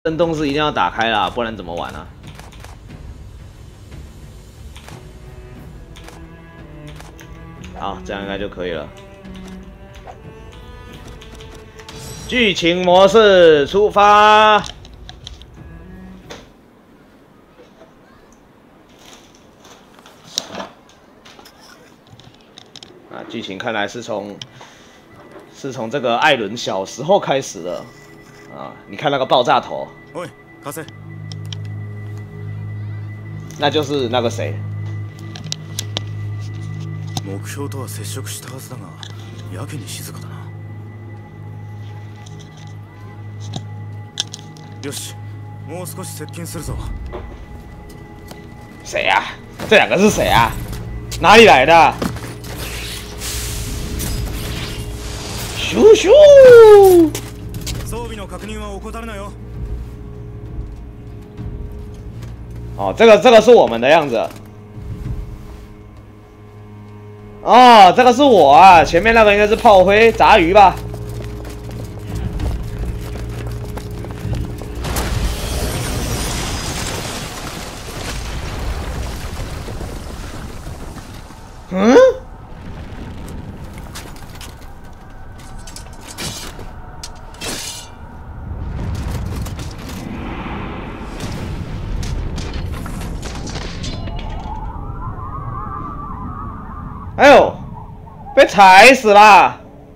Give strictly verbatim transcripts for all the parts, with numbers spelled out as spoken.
震动是一定要打开啦，不然怎么玩啊？好，这样应该就可以了。剧情模式出发。啊，剧情看来是从是从这个艾伦小时候开始的。 啊！你看那个爆炸头， 喂，卡塞， 那就是那个谁。 目標とは接触したはずだが、やけに静かだな。よし、もう少し接近するぞ。 谁呀、啊？这两个是谁啊？哪里来的？咻咻！ 装備の確認は怠るなよ。 哦，这个这个是我们的样子。哦，这个是我啊，前面那个应该是炮灰杂鱼吧？嗯？ 哎呦，被踩死了！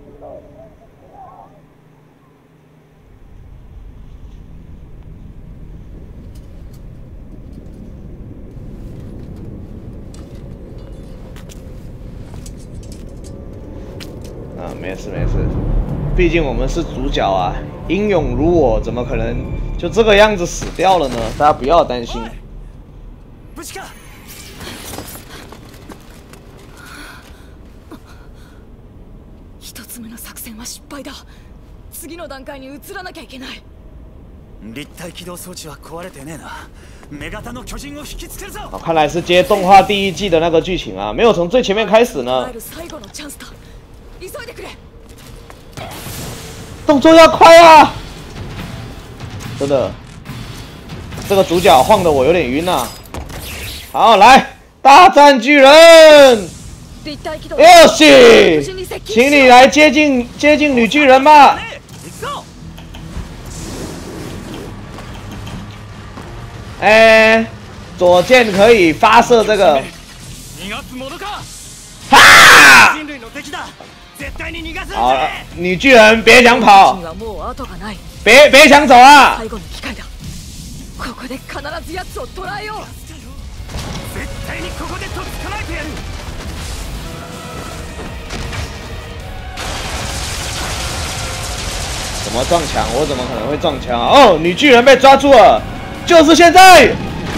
啊，没事没事，毕竟我们是主角啊，英勇如我，怎么可能就这个样子死掉了呢？大家不要担心。 失敗だ。次の段階に移らなきゃいけない。 立体起動装置は壊れてねえな。女型の巨人を引きつけるぞ。 好，看来是接动画第一季的那个剧情啊，没有从最前面开始呢。动作要快啊！真的，这个主角晃得我有点晕啊。好，来大战巨人！ 哟西，请你来接近接近女巨人吧。哎，左键可以发射这个。哈！好了，女巨人别想跑，别别想走啊！怎么撞墙？我怎么可能会撞墙啊？哦，女巨人被抓住了，就是现在！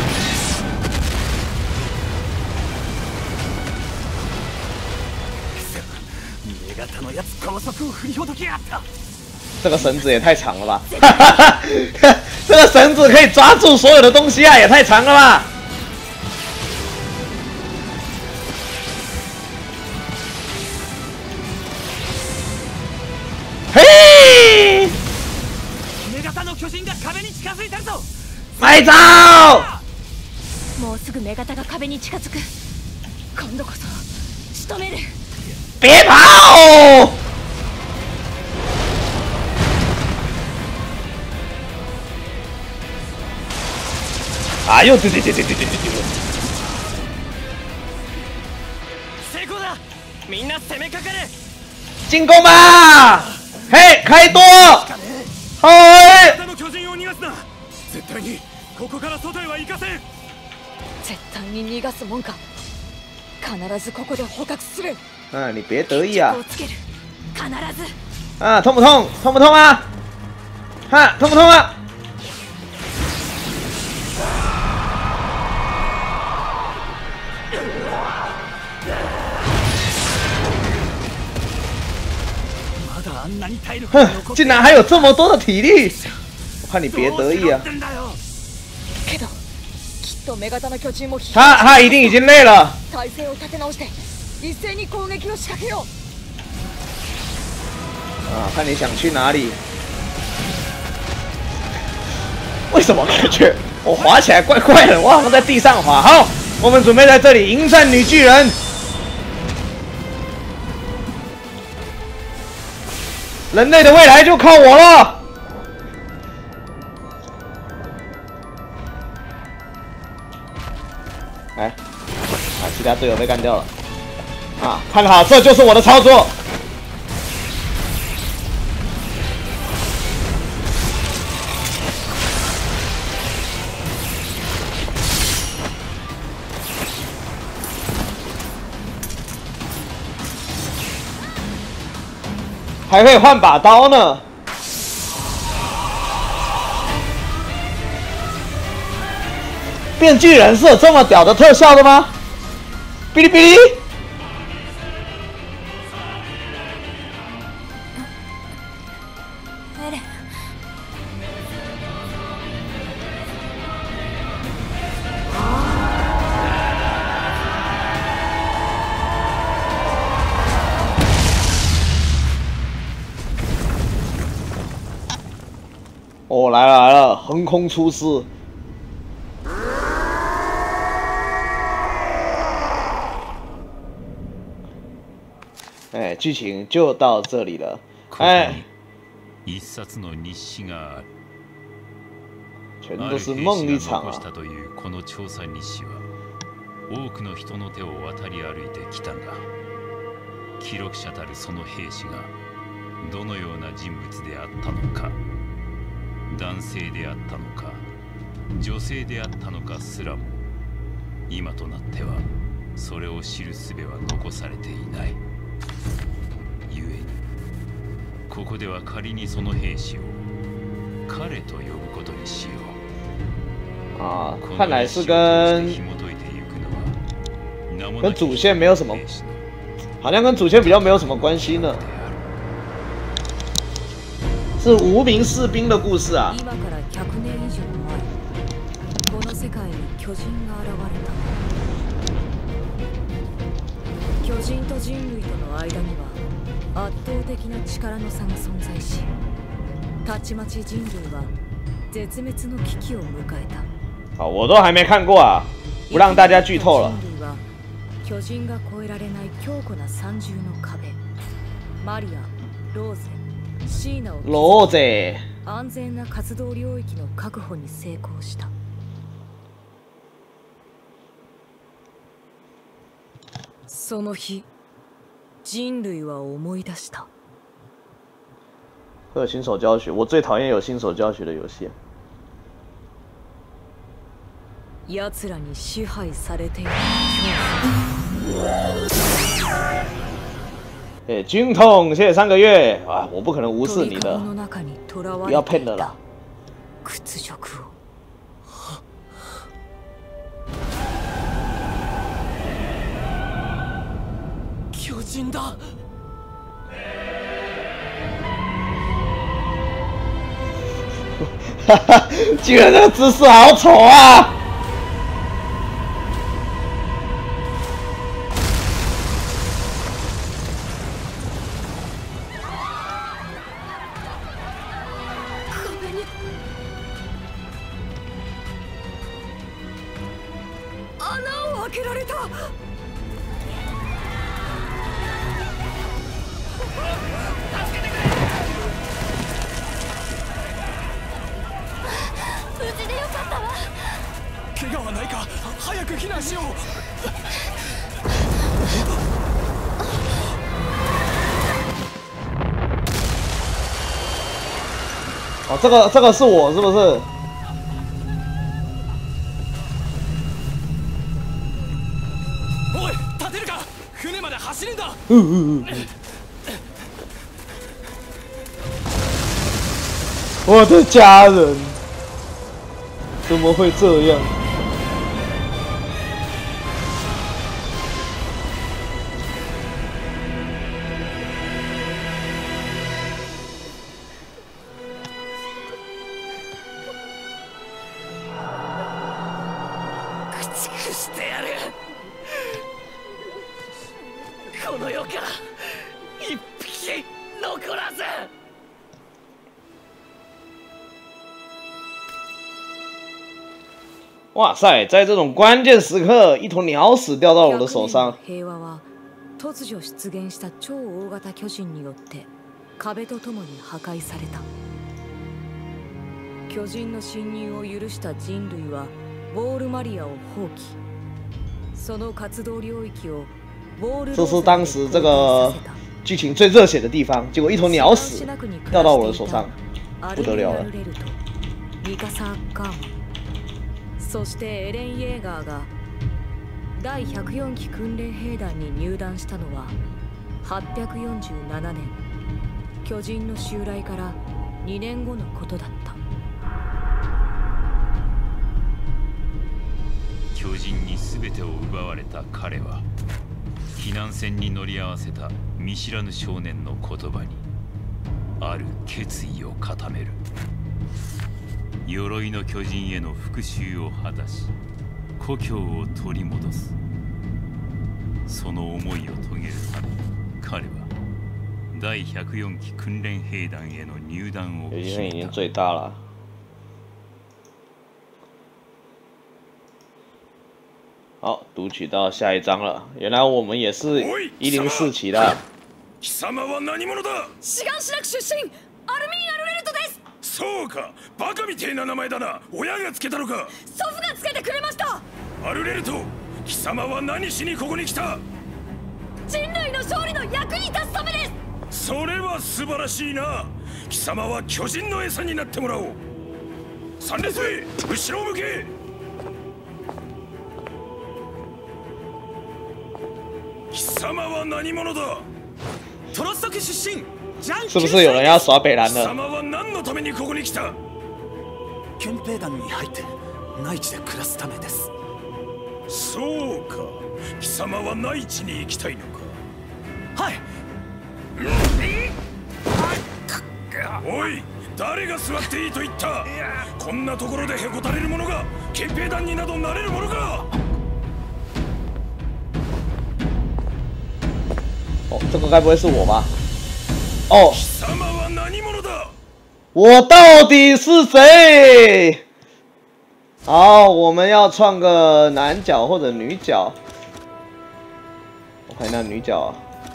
这个绳子也太长了吧！哈哈哈，这个绳子可以抓住所有的东西啊，也太长了吧！ 嘿！埋葬！ もうすぐ女型が壁に近づく。今度こそ仕留める。 别跑！啊！又对对对对对对对对！ 成功だ！みんな攻めかかれ！ 进攻吧！ 嘿，开多！はい。 絶対にここから外へは行かせん。 絶対に逃がすもんか。必ずここで捕獲する。 啊，你别得意啊！ 必ず。 啊，痛不痛？痛不痛啊？哈，痛不痛啊？哼，竟然还有这么多的体力！我看你别得意啊！他他一定已经累了。啊，看你想去哪里。 为什么感觉我滑起来怪怪的？我好像在地上滑。好，我们准备在这里迎战女巨人。人类的未来就靠我了。哎，啊，其他队友被干掉了。啊，看好，这就是我的操作。 还可以换把刀呢。变巨人是有这么屌的特效的吗？哔哩哔哩。哦，来了来了，横空出世！哎，剧情就到这里了。哎，全都是梦一场啊！ 多くの人の手を渡り歩いてきたが、記録者たるその兵士がどのような人物であったのか。 男性であったのか女性であったのかすらも今となってはそれを知る術は残されていない。故にここでは仮にその兵士を彼と呼ぶことにしよう。啊，看来是跟跟主线没有什么，好像跟主线比较没有什么关系呢。 是无名士兵的故事啊。今からひゃくねん以上前、この世界に巨人が現れた。巨人と人類との間には圧倒的な力の差が存在し、たちまち人類は絶滅の危機を迎えた。好，我都还没看过啊，不让大家剧透了。人類は巨人が越えられない強固な三重の壁、マリア、ローゼ。 ローゼ安全な活動領域の確保に成功した。その日、人類は思い出した。会有新手教学，我最讨厌有新手教学的游戏。奴らに支配されている恐怖。 哎，军统，谢谢三个月啊！我不可能无视你的，不要骗了啦。巨人だ！哈哈，巨人的姿势好丑啊！ 哦，这个这个是我是不是？おい、立てるか？船まで走るんだ。嗯嗯嗯。我的家人怎么会这样？ 哇塞，在这种关键时刻，一头鸟屎掉到我的手上。 平和は突如出現した超大型巨人によって壁とともに破壊された。巨人の侵入を許した人類はウォールマリアを放棄。その活動領域をウォール。这是当时这个剧情最热血的地方，结果一头鸟屎掉到我的手上，不得了了。 そしてエレン・イェーガーがだいひゃくよんき訓練兵団に入団したのははっぴゃくよんじゅうななねん、巨人の襲来からにねんごのことだった。 巨人に全てを奪われた彼は避難船に乗り合わせた見知らぬ少年の言葉にある決意を固める。鎧の巨人への復讐を果たし故郷を取り戻す。その思いを遂げるため彼はだいひゃくよんき訓練兵団への入団を決めた。 已经最大了。好，读取到下一章了。原来我们也是一零四期的。 貴様は何者だ？ シガンシラク出身アルミン・アルレルトです。 そうか、バカみてえな名前だな。親がつけたのか？ 祖父がつけてくれました。 アルレルト、貴様は何しにここに来た？ 人類の勝利の役に立つためです。 それは素晴らしいな。貴様は巨人の餌になってもらおう。三列目、後ろを向け。貴様は何者だ？トロストク出身。 是不是有人要耍北兰的？ 貴様は何のためにここに来た？憲兵団に入って内地で暮らすためです。そうか、貴様は内地に行きたいのか？はい。おい、誰が座っていいと言った？こんなところでへこたれる者が憲兵団になどなれるものか？ 哦，这个该不会是我吧？哦， 貴様は何者だ？ 我到底是谁？好，我们要创个男角或者女角。我看一下女角啊，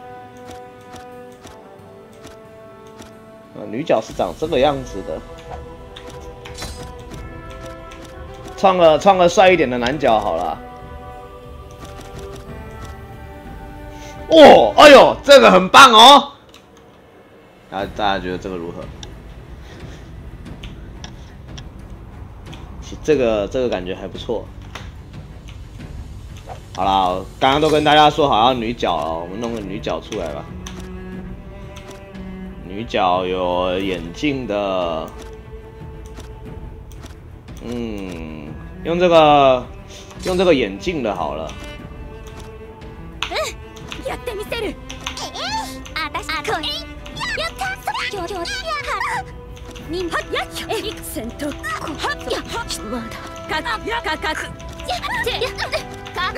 呃，女角是长这个样子的。创个创个帅一点的男角好了。哦，哎呦，这个很棒哦！啊，大家觉得这个如何？这个这个感觉还不错。好啦，刚刚都跟大家说好要女角了，我们弄个女角出来吧。女角有眼镜的，嗯，用这个用这个眼镜的好了。 やってみせる。あたしこれ。やった。今日今日や。にはやえ戦闘。はやまだ。かやかかく。やってか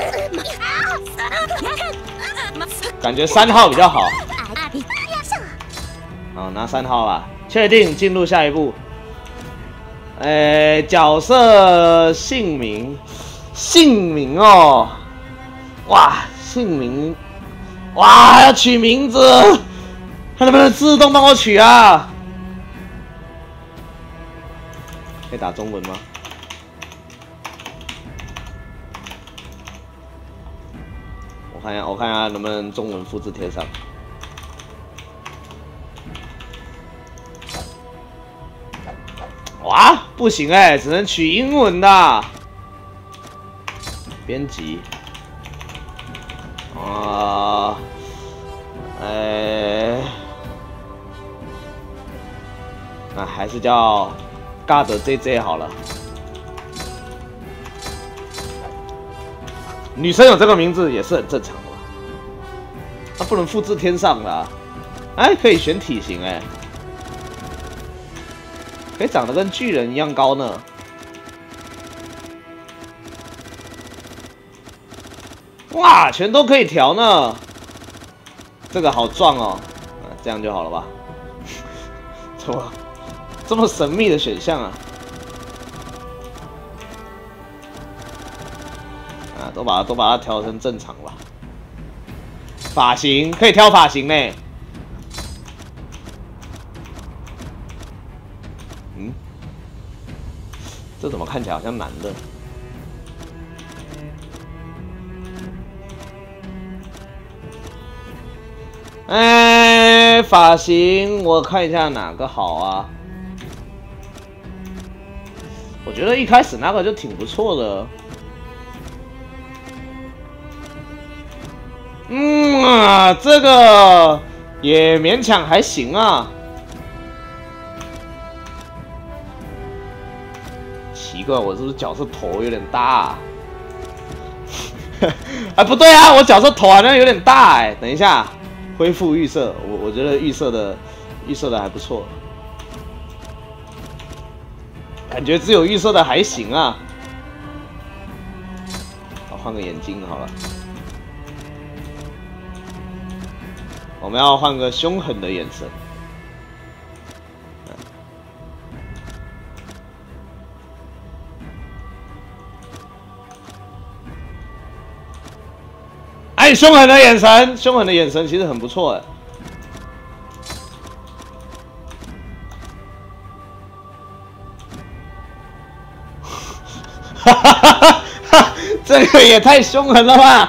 く。 感觉三号比较好。好，拿三号吧。确定进入下一步。诶、欸，角色姓名，姓名哦，哇，姓名。哇，要取名字，它能不能自动帮我取啊？可以打中文吗？我看一下，我看一下能不能中文复制贴上。哇，不行哎、欸，只能取英文的。编辑。啊，哎，那还是叫 God J J 好了。女生有这个名字也是很正常的吧？她不能复制天上的、啊，哎，可以选体型哎、欸，可以长得跟巨人一样高呢。哇，全都可以调呢，这个好壮哦，啊，这样就好了吧？怎么这么神秘的选项啊？ 啊，都把都把它调成正常吧。发型可以挑发型呢。嗯，这怎么看起来好像男的？哎，发型我看一下哪个好啊？我觉得一开始那个就挺不错的。嗯啊，这个也勉强还行啊。奇怪，我是不是角色头有点大、啊？哎，不对啊，我角色头好像有点大哎、欸。等一下。恢复预设，我我觉得预设的预设的还不错，感觉只有预设的还行啊。好，换个眼睛好了。我们要换个凶狠的眼神。哎，凶狠的眼神，凶狠的眼神其实很不错哎。哈哈哈哈！这个也太凶狠了吧！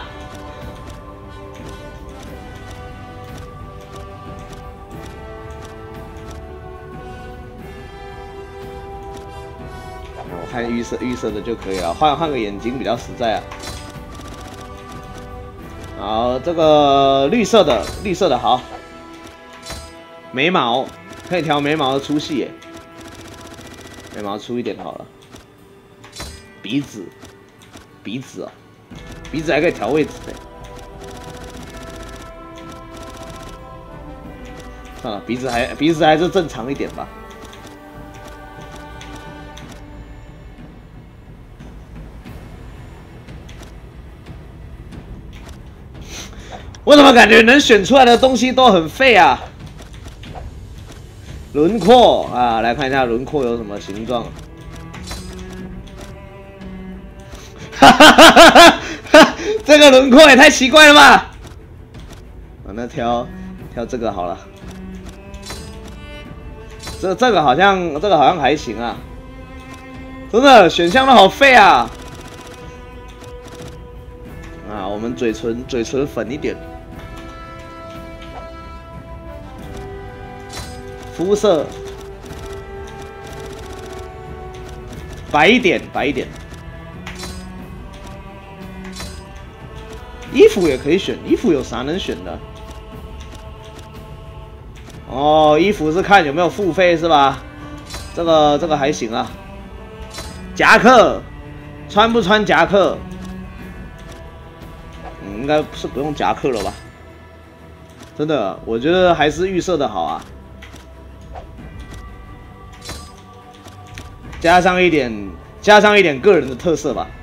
我看预设预设的就可以了，换换个眼睛比较实在啊。好，这个绿色的，绿色的好。眉毛可以调眉毛的粗细耶，眉毛粗一点好了。鼻子，鼻子啊，鼻子还可以调位置的。算了，鼻子还鼻子还是正常一点吧。我怎么感觉能选出来的东西都很废啊？轮廓啊，来看一下轮廓有什么形状。哈哈哈哈哈！这个轮廓也太奇怪了吧！啊，那挑挑这个好了。这这个好像这个好像还行啊。真的选项都好废啊！啊，我们嘴唇嘴唇粉一点。肤色白一点，白一点。衣服也可以选，衣服有啥能选的？哦，衣服是看有没有付费是吧？这个这个还行啊。夹克，穿不穿夹克？嗯，应该是不用夹克了吧？真的，我觉得还是预设的好啊。加上一点，加上一点个人的特色吧。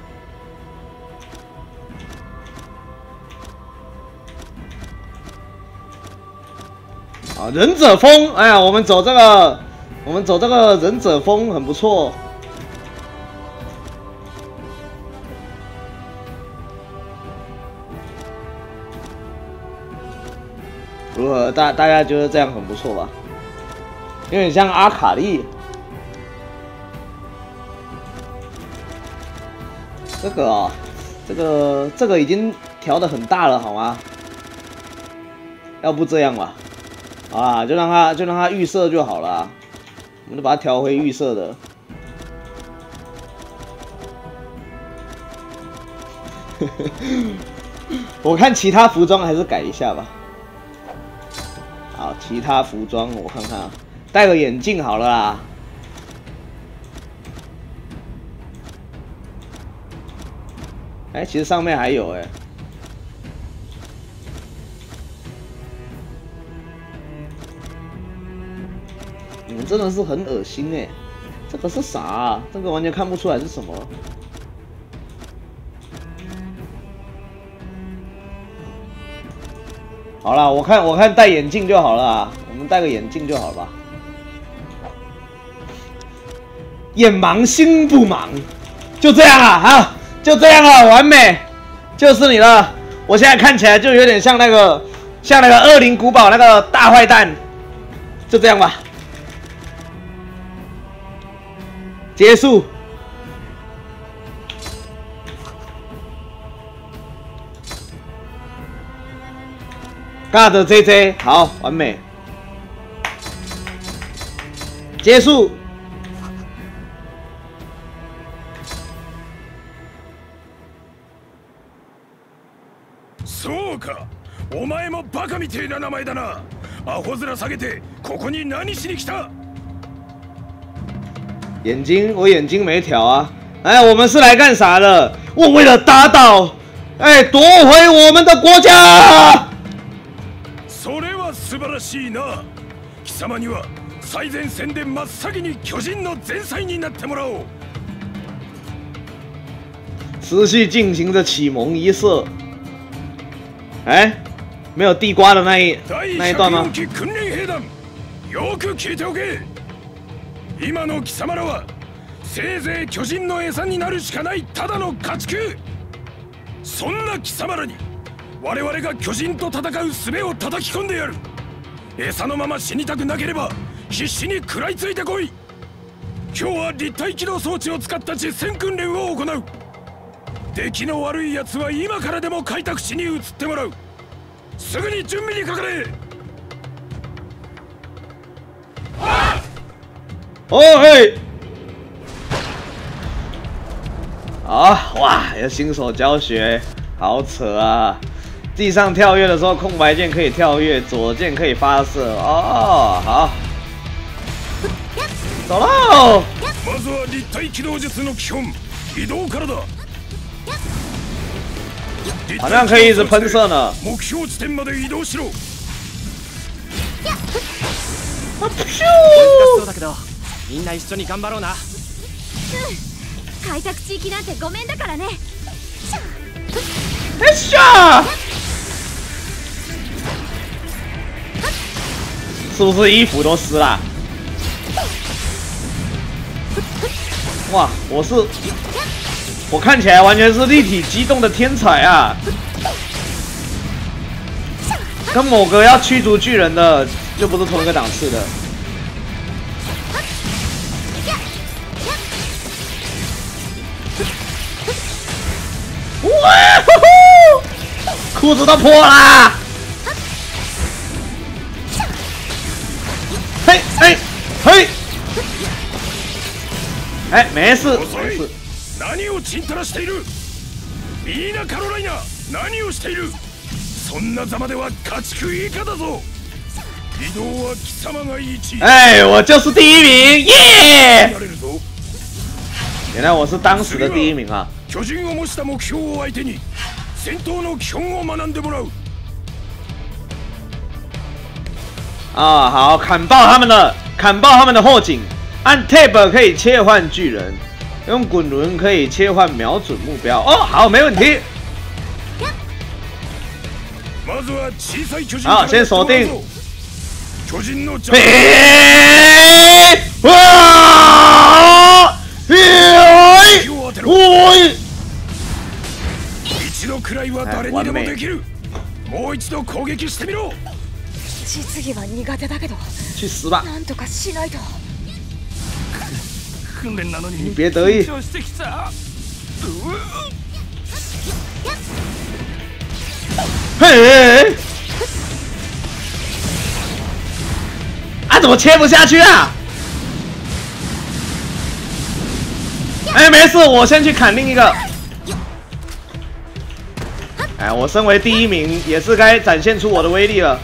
啊，忍者风，哎呀，我们走这个，我们走这个忍者风很不错。如何？大大家觉得这样很不错吧？有点像阿卡丽。这个啊、哦，这个这个已经调的很大了，好吗？要不这样吧，好啦，就让它就让它预设就好了，我们就把它调回预设的。我看其他服装还是改一下吧。好，其他服装我看看啊，戴个眼镜好了啦。哎，其实上面还有哎，你们真的是很恶心哎！这个是啥啊？这个完全看不出来是什么。好啦，我看我看戴眼镜就好了啊，我们戴个眼镜就好了吧。眼盲心不盲，就这样啊啊！ 就这样了，完美，就是你了。我现在看起来就有点像那个，像那个恶灵古堡那个大坏蛋。就这样吧，结束。God J J， 好，完美，结束。 そうか、お前もバカみてえな名前だな。アホ面下げてここに何しに来た？ 眼睛，我眼睛没调啊。哎，我们是来干啥的？我为了打倒，哎，夺回我们的国家。 それは素晴らしいな。貴様には最前線で真っ先に巨人の前菜になってもらおう。 持续进行着启蒙仪式。哎，没有地瓜的那一那一段吗？ 訓練兵団、よく聞いておけ。今の貴様らはせいぜい巨人の餌になるしかないただの家畜。そんな貴様らに我々が巨人と戦う術を叩き込んでやる。餌のまま死にたくなければ必死に食らいついてこい。今日は立体機動装置を使った実戦訓練を行う。出来の悪い奴は今からでも開拓地に移ってもらう。すぐに準備にかかれ。 哦嘿！啊哇！有新手教学，好扯啊！地上跳跃的时候，空白键可以跳跃，左键可以发射。哦，好，走喽！ まずは立体機動術の基本、移動からだ。 好像可以一直喷射呢。 目標地点まで移動しろ。 あ、プシュそうだけど、みんな一緒に頑張ろうな。うん、 開拓地域なんてごめんだからね。 よっしゃ！是不是衣服都湿了？哇，我是。我看起来完全是立体机动的天才啊！跟某个要驱逐巨人的就不是同一个档次的。哇呼呼！裤子都破啦！嘿嘿嘿！哎，没事没事。 何をちんたらしている。ミーナ・カロライナ、何をしている。そんなざまでは家畜以下だぞ。移動は貴様が一位。 哎，我就是第一名，耶！原来我是当时的第一名啊！ 巨人を模した目標を相手に戦闘の基本を学んでもらう。 啊，好，砍爆他们的，砍爆他们的后颈。按 Tab 可以切换巨人。用滚轮可以切换瞄准目标哦，好，没问题。好，先锁定。嘿！哇！嘿！喂！ 一度くらいは誰にでもできる。もう一度攻撃してみろ。 実技は苦手だけど。 去死吧！ なんとかしないと。 訓練なのに你别得意。嘿！啊，怎么切不下去啊？哎，没事，我先去砍另一个。哎，我身为第一名，也是该展现出我的威力了。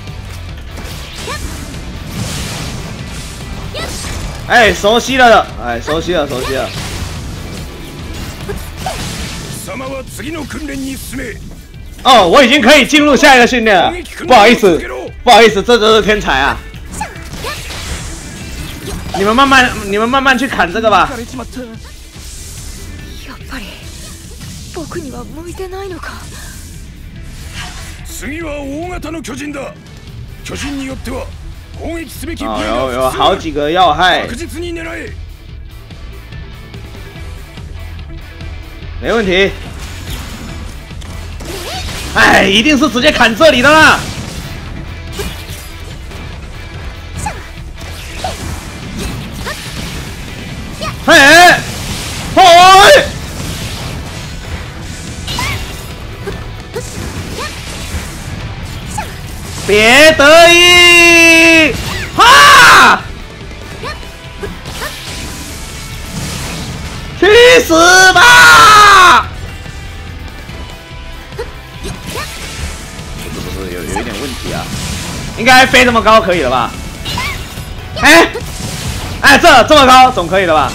哎，熟悉了的，哎，熟悉了，熟悉了。哦，我已经可以进入下一个训练了。不好意思，不好意思，这都是天才啊！你们慢慢，你们慢慢去砍这个吧。 やっぱり僕には向いてないのか。 次は大型の巨人だ。巨人によっては。 哦，有有好几个要害。 没问题。哎，一定是直接砍这里的啦。哎，嘿，别得意，哈！去死吧！不是不是，有有一点问题啊，应该飞这么高可以了吧？哎，哎，这这么高总可以了吧？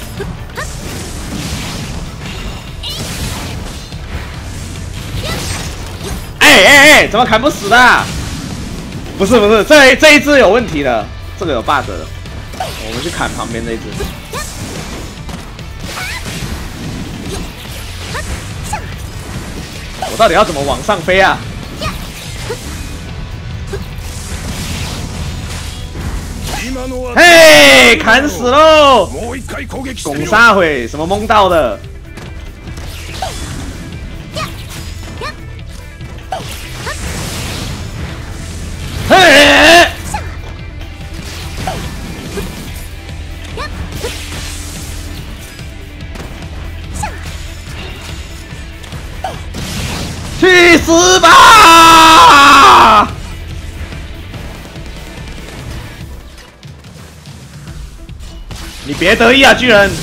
哎哎哎，怎么砍不死的？不是不是，这这一只有问题的，这个有 bug 的。我们去砍旁边这一只。我到底要怎么往上飞啊？嘿，砍死喽！拱杀回什么蒙到的？嘿！去死吧！你别得意啊，巨人！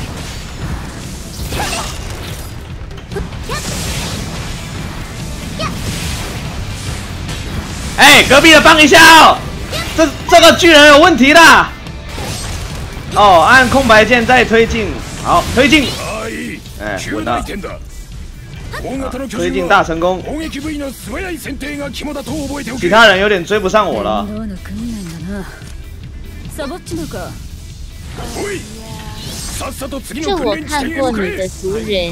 哎，隔壁的帮一下哦！这这个巨人有问题的。哦，按空白键再推进，好，推进。哎，稳了。推进大成功，其他人有点追不上我了。 这我看过你的族人。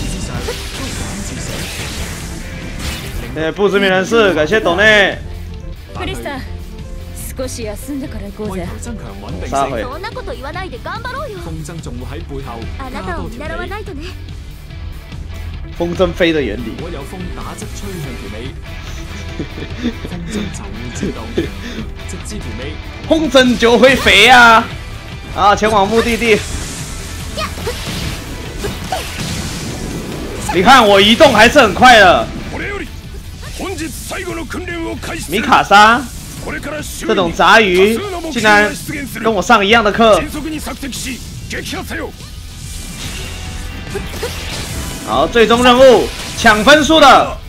谢谢不知名人士，感謝懂ね。 クリスさん、少し休んでから行こうぜ。 撒回。 そんなこと言わないで頑張ろうよ。 風箏仲會喺背後あなたを見習わないとね。 风筝飞的原理。 如果有風打側吹向條尾，風箏就會自動直至條尾。 风筝就会飞啊！啊，前往目的地。你看我移动还是很快的。米卡莎，这种杂鱼竟然跟我上一样的课。好，最终任务抢分数的。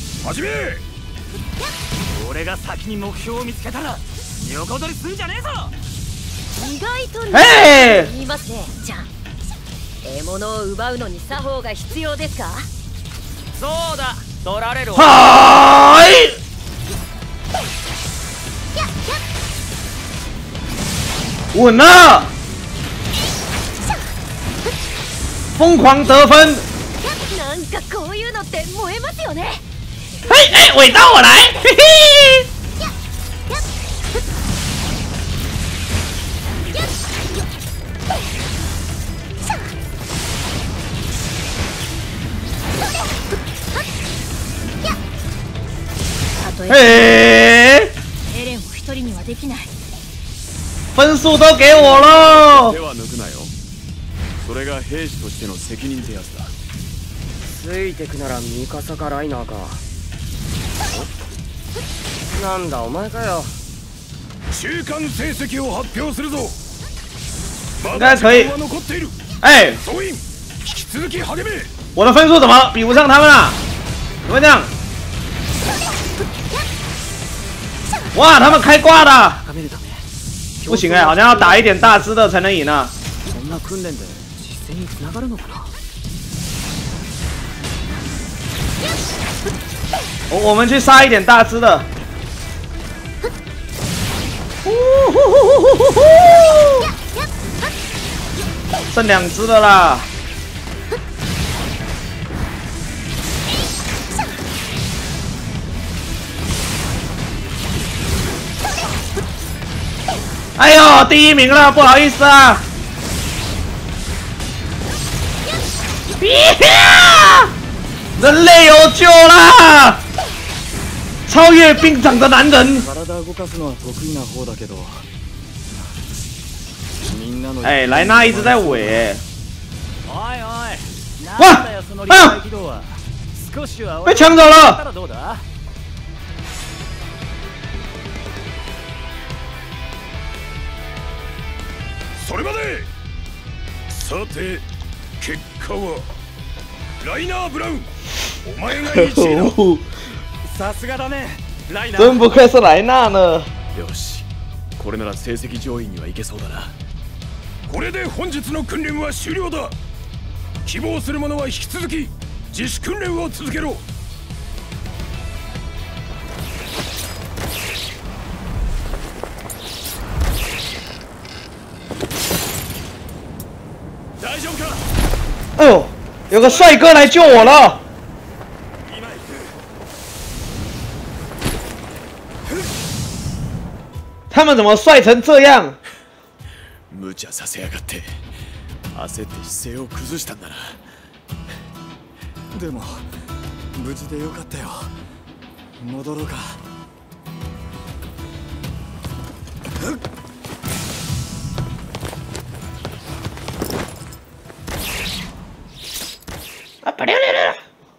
嘿！ 言いますね、じゃあ。獲物を奪うのに作法が必要ですか？そうだ、取られる。 はい。稳了，疯狂得分。 なんかこういうのって燃えますよね。 嘿，哎，尾刀我来，嘿嘿。嘿， エレンを一人にはできない。 分数都给我喽。 手は抜くなよ。それが兵士としての責任ってやつだ。 ついてくならミカサかライナーか。なんだお前かよ。 中間成績を発表するぞ。 应该可以。哎，我的分数怎么比不上他们啊？怎么这样？哇，他们开挂的，不行哎，好像要打一点大只的才能赢啊。我我们去杀一点大只的。剩两只的啦。哎呦，第一名了，不好意思啊。 人类有救啦！超越兵长的男人。哎，莱纳一直在尾。哇！啊！被抢走了。 それまで。さて、結果はライナー・ブラウン。お前が一位だ。さすがだね、ライナー。 真不愧是莱纳呢。 よし、これなら成績上位にはいけそうだな。これで本日の訓練は終了だ。希望する者は引き続き自主訓練を続けろ。大丈夫か？ 哎呦，有个帅哥来救我了！他们怎么帅成这样？ 無茶させやがって。焦って姿勢を崩したんだな。でも無事でよかったよ。戻ろうか。 啊！不溜溜溜！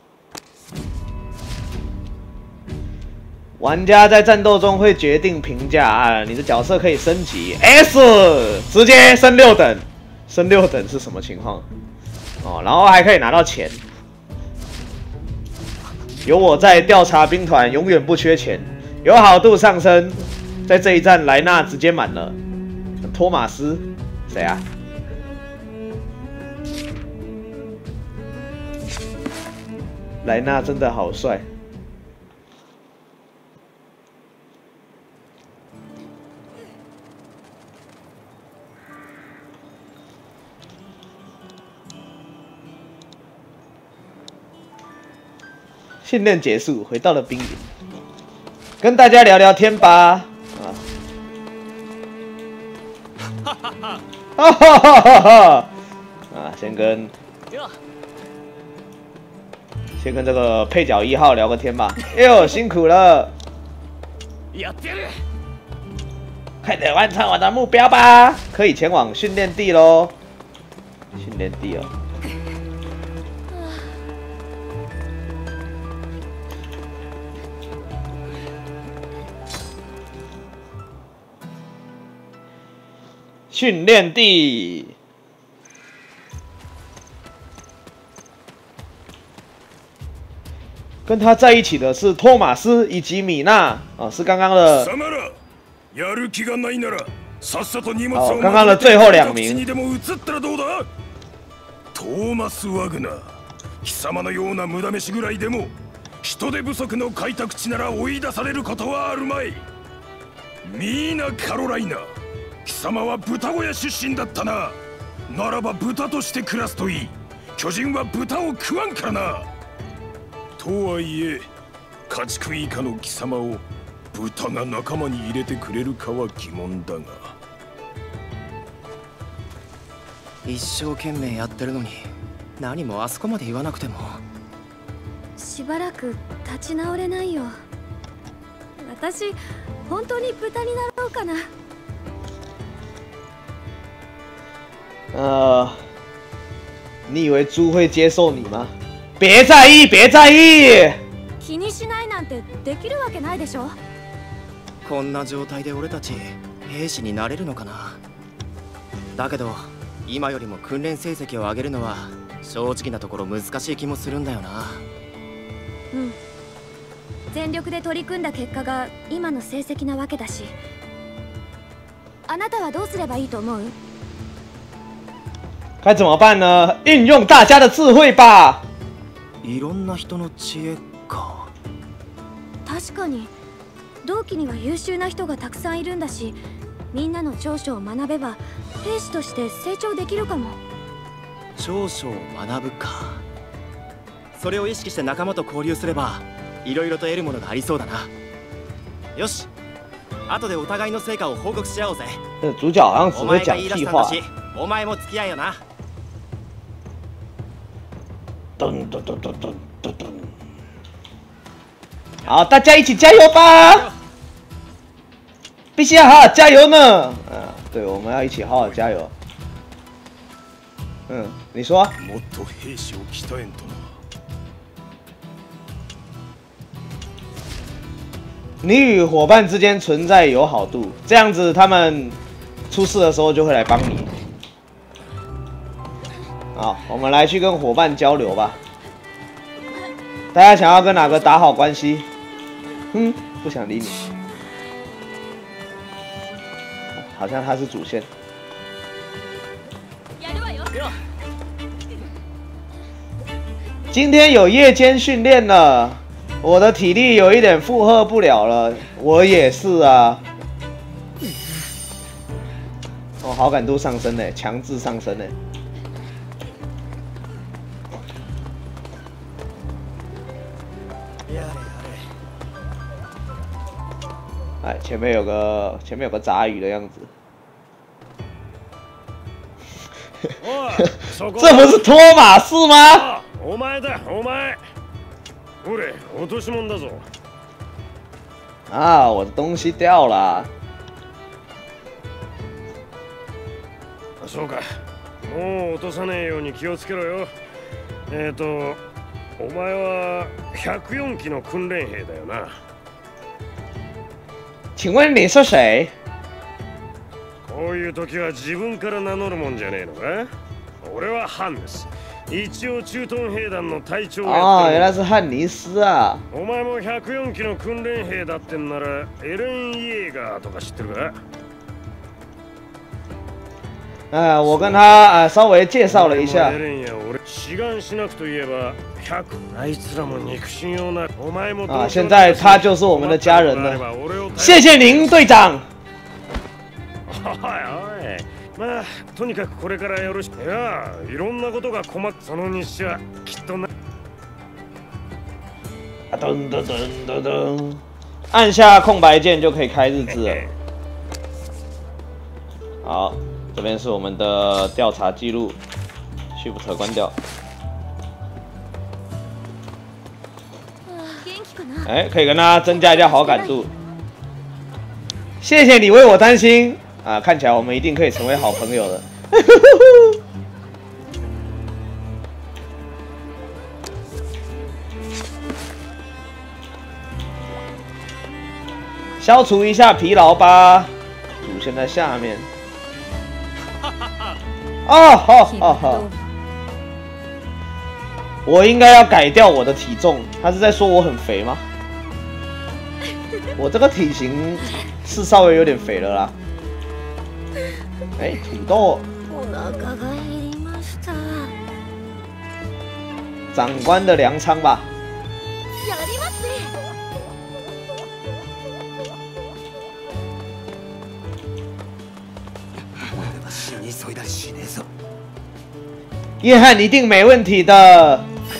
玩家在战斗中会决定评价啊，你的角色可以升级 S， 直接升六等。升六等是什么情况？哦，然后还可以拿到钱。有我在，调查兵团永远不缺钱。友好度上升，在这一战莱纳直接满了。托马斯，谁啊？莱纳真的好帅。训练结束，回到了兵营，跟大家聊聊天吧。啊，哈哈哈，哈哈哈哈！啊，先跟先跟这个配角一号聊个天吧。哎呦，辛苦了！快点完成我的目标吧，可以前往训练地喽。训练地哦。训练地，跟他在一起的是托马斯以及米娜啊，是刚刚的。哦，刚刚的最后两名。 トーマス・ワグナー、貴様のような無駄飯ぐらいでも人手不足の開拓地なら追い出されることはあるまい。ミーナ・カロライナ、貴様は豚小屋出身だったな。ならば豚として暮らすといい。巨人は豚を食わんからな。とはいえ家畜以下の貴様を豚が仲間に入れてくれるかは疑問だが。 一生懸命やってるのに何もあそこまで言わなくても。 しばらく立ち直れないよ。私本当に豚になろうかな。 呃，你以为猪会接受你吗？别在意，别在意。 気にしないなんてできるわけないでしょ。 こんな状態で俺たち兵士になれるのかな。だけど今よりも訓練成績を上げるのは正直なところ難しい気もするんだよな。 うん。全力で取り組んだ結果が今の成績なわけだし。あなたはどうすればいいと思う？ 该怎么办呢？运用大家的智慧吧。 いろんな人の知恵か。 確かに同期には優秀な人がたくさんいるんだし、みんなの長所を学べば兵士として成長できるかも。 長所を学ぶか。それを意識して仲間と交流すればいろいろと得るものがありそうだな。よし、後でお互いの成果を報告し合おうぜ。 主角好像只会讲屁话。 お前も付き合いよな。 噔噔噔噔噔噔噔。好，大家一起加油吧！必须要好好加油呢。啊，对，我们要一起好好加油。嗯，你说。 もっと兵士を鍛えんとな。 你与伙伴之间存在友好度，这样子他们出事的时候就会来帮你。好，我们来去跟伙伴交流吧。大家想要跟哪个打好关系？哼，不想理你。好像他是主线。今天有夜间训练了，我的体力有一点负荷不了了。我也是啊。哦，好感度上升嘞，强制上升嘞。哎，前面有个前面有个杂鱼的样子。这不是托马士吗？ お前だ、お前。俺、落とし物だぞ。 啊，我的东西掉了。 そうか。もう落とさねえように気をつけろよ。えっと、お前はひゃくよんきの訓練兵だよな。 请问你是谁？ こういう時は自分から名乗るもんじゃねえのか？俺はハンネス。一応駐屯兵団の隊長をやってる。 哦，原来是汉尼斯啊。 お前もひゃくよんきの訓練兵だってんならエレン・イェーガーとか知ってるか？ 呃，我跟他呃稍微介绍了一下。 志願しなくといえば百あいつらも肉親用なお前も啊，现在他就是我们的家人了。谢谢您，队长。 おいおい、まあとにかくこれからよろしく。いや、いろんなことが困っその日誌はきっとな。 噔噔噔噔噔，按下空白键就可以开日志了。好。这边是我们的调查记录 ，Shift 关掉。哎，可以跟他增加一下好感度。谢谢你为我担心啊！看起来我们一定可以成为好朋友了。消除一下疲劳吧，主线在下面。哦，好好好，我应该要改掉我的体重。他是在说我很肥吗？我这个体型是稍微有点肥了啦。哎，土豆。长官的粮仓吧。叶汉一定没问题的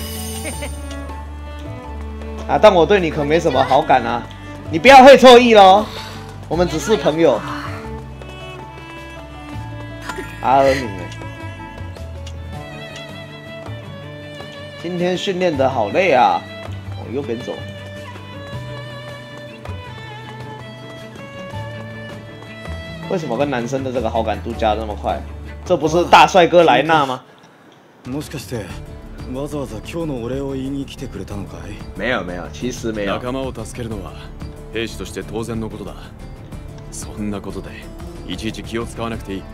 啊！但我对你可没什么好感啊！你不要会错意咯，我们只是朋友。阿尔敏哎，今天训练的好累啊！往右边走。为什么跟男生的这个好感度加那么快？这不是大帅哥莱纳吗？ もしかしてわざわざ今日のお礼を言いに来てくれたのかい？ 没有没有，其实没有。 仲間を助けるのは兵士として当然のことだ。そんなことでいちいち気を使わなくていい。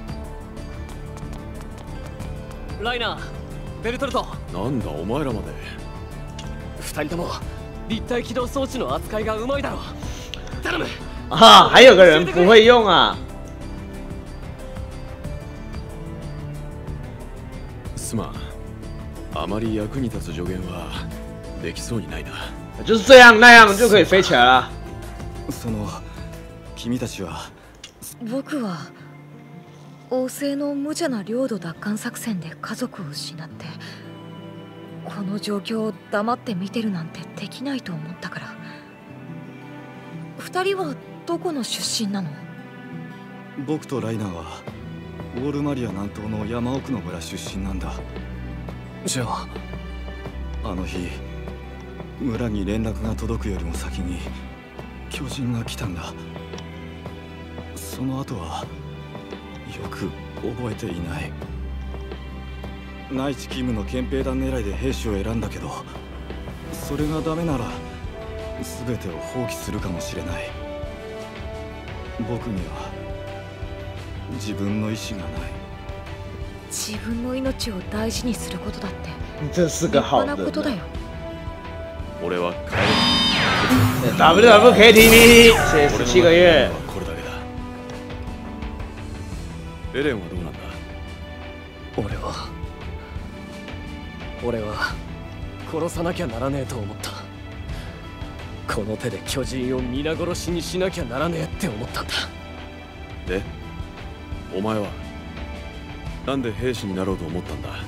ライナー、ベルトルト。 なんだお前らまで。 二人とも立体起動装置の扱いがうまいだろ。頼む。 啊，还有个人不会用啊。 すまん。あまり役に立つ助言はできそうにないな。 就是这样那样就可以飞起来了。 その君たちは。 僕は王政の無茶な領土奪還作戦で家族を失って、この状況を黙って見てるなんてできないと思ったから。二人はどこの出身なの？ 僕とライナーはウォルマリア南東の山奥の村出身なんだ。 じゃああの日村に連絡が届くよりも先に巨人が来たんだ。その後はよく覚えていない。内地勤務の憲兵団狙いで兵士を選んだけど、それがダメなら全てを放棄するかもしれない。僕には自分の意志がない。 自分の命を大事にすることだって这是个好人。 俺は帰る。 ダブルダブル K T V 谢十七个月。 これだけだ。エレンはどうなんだ。 俺は俺は殺さなきゃならねえと思った。この手で巨人を皆殺しにしなきゃならねえって思ったんだ。 で、お前はなんで兵士になろうと思ったんだ。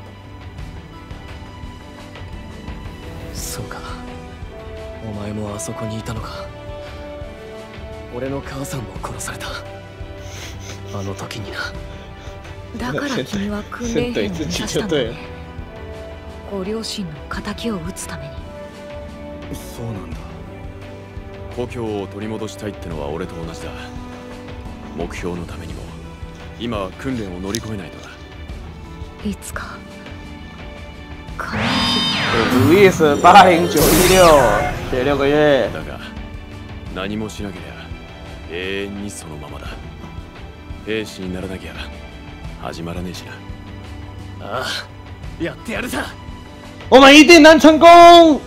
そうか、お前もあそこにいたのか。俺の母さんも殺された、あの時にな。 だから君は訓練兵を目指したんだね。ご両親の仇を討つために。 そうなんだ。 故郷を取り戻したいってのは俺と同じだ。目標のためにも今は訓練を乗り越えないとだ。 いつか必如意是八零九一六，学六个月。 だが何もしなけりゃ永遠にそのままだ。兵士にならなきゃ始まらねえしな。 ああ、やってやるさ。 我们一定能成功。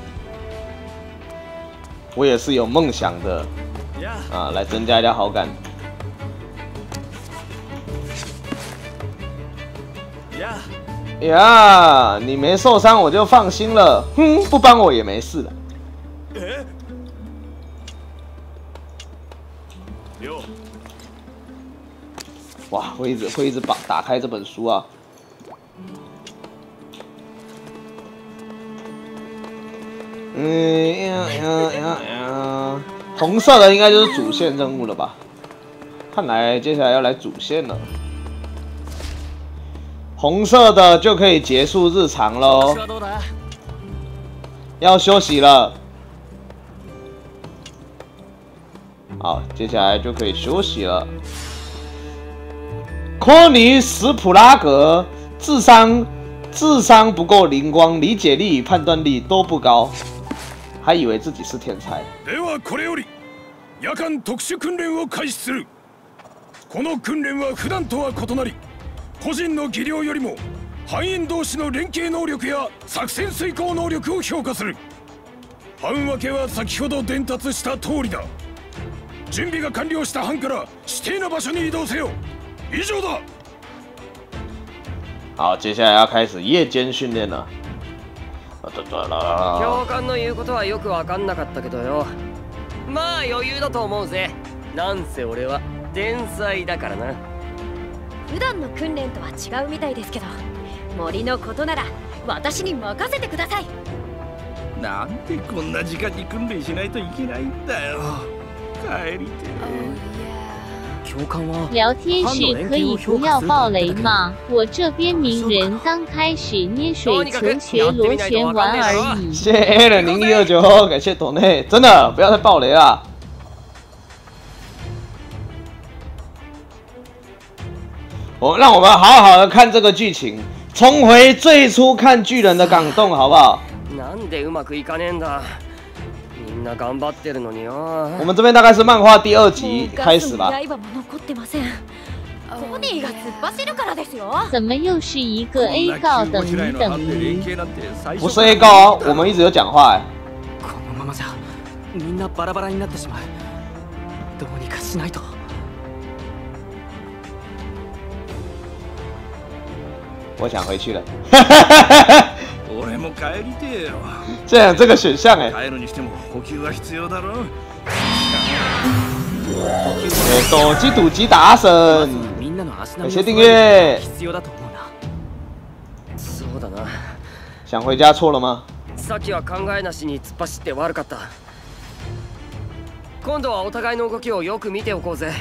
我也是有梦想的啊，来增加一点好感。呀，你没受伤我就放心了。哼，不帮我也没事了。哇，会一直会一直把打开这本书啊。嗯呀呀呀呀！红色的应该就是主线任务了吧？看来接下来要来主线了。红色的就可以结束日常喽。要休息了。好，接下来就可以休息了。科尼史普拉格智商智商不够灵光，理解力与判断力都不高。还以为自己是天才。 ではこれより夜間特殊訓練を開始する。この訓練は普段とは異なり、個人の技量よりも班員同士の連携能力や作戦遂行能力を評価する。班分けは先ほど伝達した通りだ。準備が完了した班から指定の場所に移動せよ。以上だ。 好，接下来要开始夜间训练了。 教官の言うことはよく分かんなかったけどよ。まあ余裕だと思うぜ。なんせ俺は天才だからな。 普段の訓練とは違うみたいですけど、森のことなら私に任せてください。 なんでこんな時間に訓練しないといけないんだよ。帰りて聊天室可以不要爆雷吗？我这边鸣人刚开始捏水球学螺旋丸而已。 谢谢 A 人零一二九，感谢董内，真的不要再爆雷了。我让我们好好的看这个剧情，重回最初看巨人的感动，好不好？ なんでうまくいかねえんだ。みんな頑張ってるのによ。 我们这边大概是漫画第二集开始吧。 怎么又是一个 A 告等于等于？ 不是 A 告啊，我们一直有讲话哎。 このままじゃみんなバラバラになってしまう。どうにかしないと。 我想回去了。 俺も帰りてえよ。 这样这个选项哎。 帰るにしても補給は必要だろ。 えっと基赌击打神。感谢订阅。 そうだな。 想回家错了吗？ さっきは考えなしに突っ走って悪かった。今度はお互いの動きをよく見ておこうぜ。 よ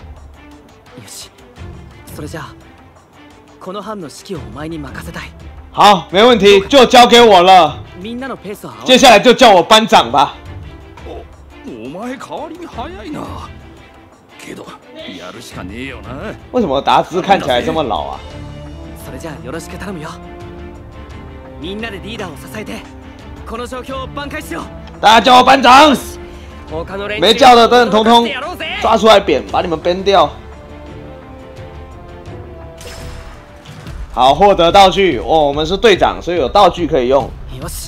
し、それじゃあこの班の指揮をお前に任せたい。 好，没问题，就交给我了。接下来就叫我班长吧。 お前代わりに早いな。けどやるしかねえよな。 为什么达兹看起来这么老啊？ それじゃあよろしく頼むよ。みんなでリーダーを支えてこの状況を挽回しよう。 大家叫我班长。没叫的等等通通抓出来扁，把你们编掉。好，获得道具哦，我们是队长，所以有道具可以用。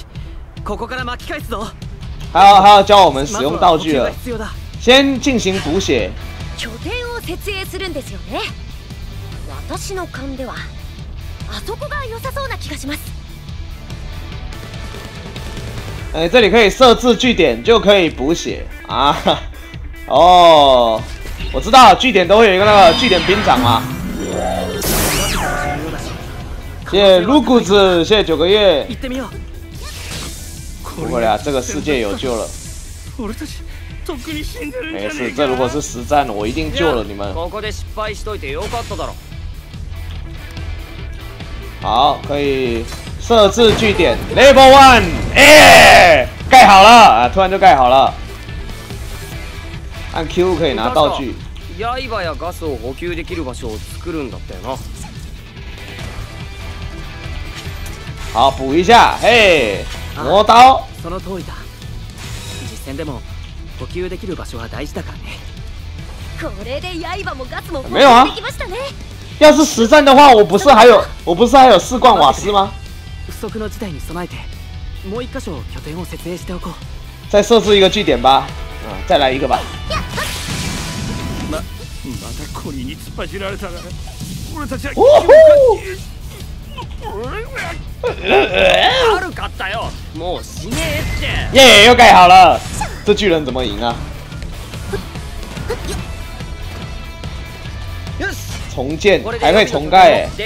还要还要教我们使用道具了。先进行补血。 拠点を設営するんですよね。私の勘ではあそこが良さそうな気がします。 哎，这里可以设置据点，就可以补血啊！哦，我知道据点都会有一个那个据点兵长嘛。谢谢撸谷子，谢谢九个月。不会啦，这个世界有救了。没事，这如果是实战，我一定救了你们。好，可以。设置据点 ，Level One， 哎，盖好了啊！突然就盖好了。按 Q 可以拿道具。 刃やガスを補給できる場所を作るんだったよな。 好，补一下，嘿，磨刀。 その通りだ。実戦でも補給できる場所は大事だからね。 これで刃もガスも補没有啊。 給できましたね。 要是实战的话，我不是还有我不是还有四罐瓦斯吗？ 不測の事態に備えてもう一箇所拠点を設営しておこう。 再设置一个据点吧，啊，再来一个吧。 ま、またコリに突っ走られたら、俺たちは。 悪かったよ。もう死ねえって。 耶，又盖好了。这巨人怎么赢啊？重建还可以重盖哎。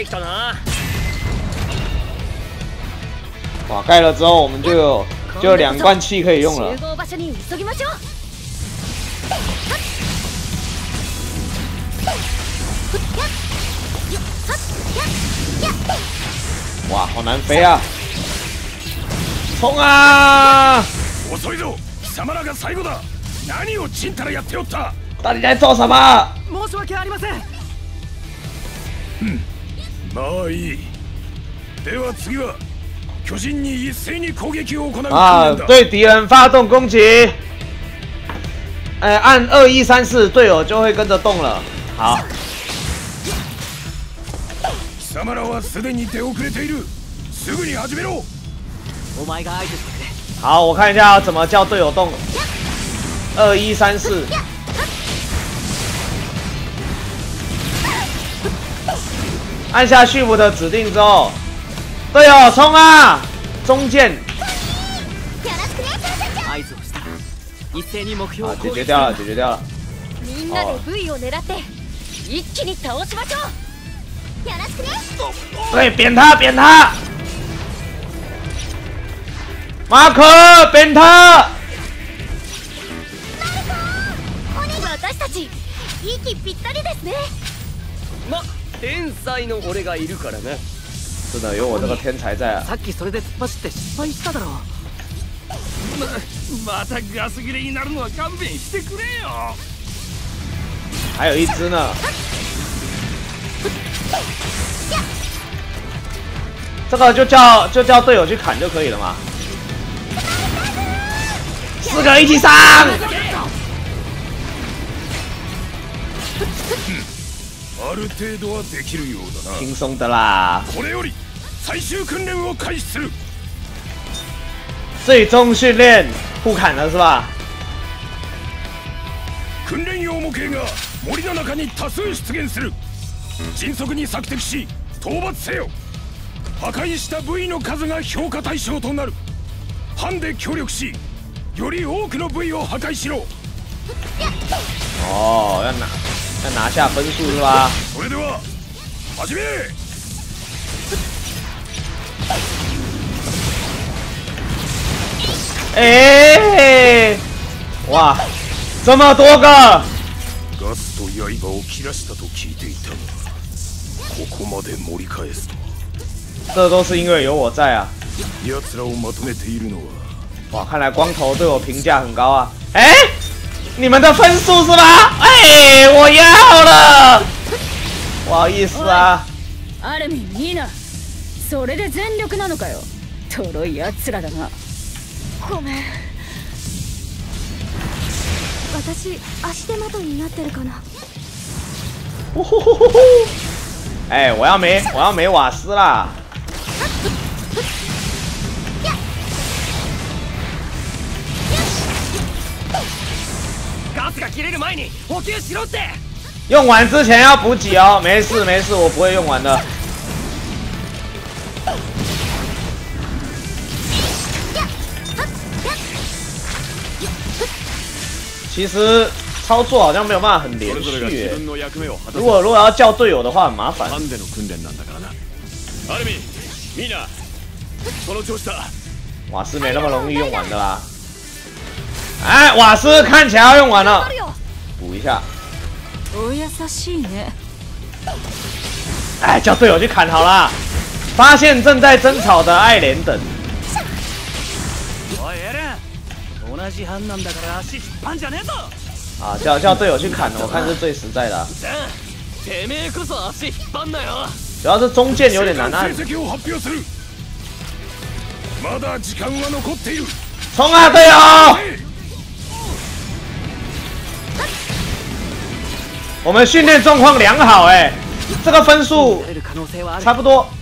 哇，盖了之后我们就有就有两罐气可以用了。哇，好难飞啊！冲啊！ 遅いぞ、貴様らが最後だ。何をちんたらやっておった。 到底在做什么？ 申し訳ありません。 うん、まあいい。では次は。巨人に一斉に攻撃を行う。 啊，对敌人发动攻击。哎，按二一三四，队友就会跟着动了。好。 貴様らはすでに出遅れている。すぐに始めろ。 お前が合図してくれ。 好，我看一下要怎么叫队友动。二一三四。按下 Shift 的指令之后。队友冲啊！中箭。 合図をしたら一斉に目標を解决掉了，解决掉了。 みんなで V を狙って一気に倒しましょう。よろしくね。 对，扁他，扁他。马可，扁他。 私たち息ぴったりですね。 ま、天才の俺がいるからね。 真的有我这个天才在啊！ さっきそれで突っ走って失敗しただろう。 ま、またガス切れになるのは勘弁してくれよ。 还有一只呢。这个就叫就叫队友去砍就可以了嘛。四个一起上。 ある程度はできるようだな。 轻松的啦。 これより最終訓練を開始する。 最终训练互砍了是吧？ 訓練用模型が森の中に多数出現する。迅速に索敵し討伐せよ。破壊した部位の数が評価対象となる。班で協力しより多くの部位を破壊しろ。 哦，要拿要拿下分数是吧？ それでは始め。 哎，哇，这么多个！ ガスと刃を切らしたと聞いていたが、ここまで盛り返すとは。 这都是因为有我在啊！ 奴らをまとめているのは。 哇，看来光头对我评价很高啊！哎、欸，你们的分数是吗？哎、欸，我要了，不好意思啊。 アルミン、ニーナ、それで全力なのかよ。とろい奴らだな。 ごめん。私足手まといになってるかな。 呼呼呼呼呼！哎、欸，我要没我要没瓦斯啦！ ガスが切れる前に補給しろって。 用完之前要补给哦，没事没事，我不会用完的。其实操作好像没有办法很连续耶。如果如果要叫队友的话，很麻烦。瓦斯没那么容易用完的啦。哎，瓦斯看起来要用完了，补一下。哎，叫队友去砍好啦！发现正在争吵的爱莲等。啊，叫叫队友去砍，我看是最实在的、啊。主要是中剑有点难按。冲啊，队友！我们训练状况良好哎、欸，这个分数差不多。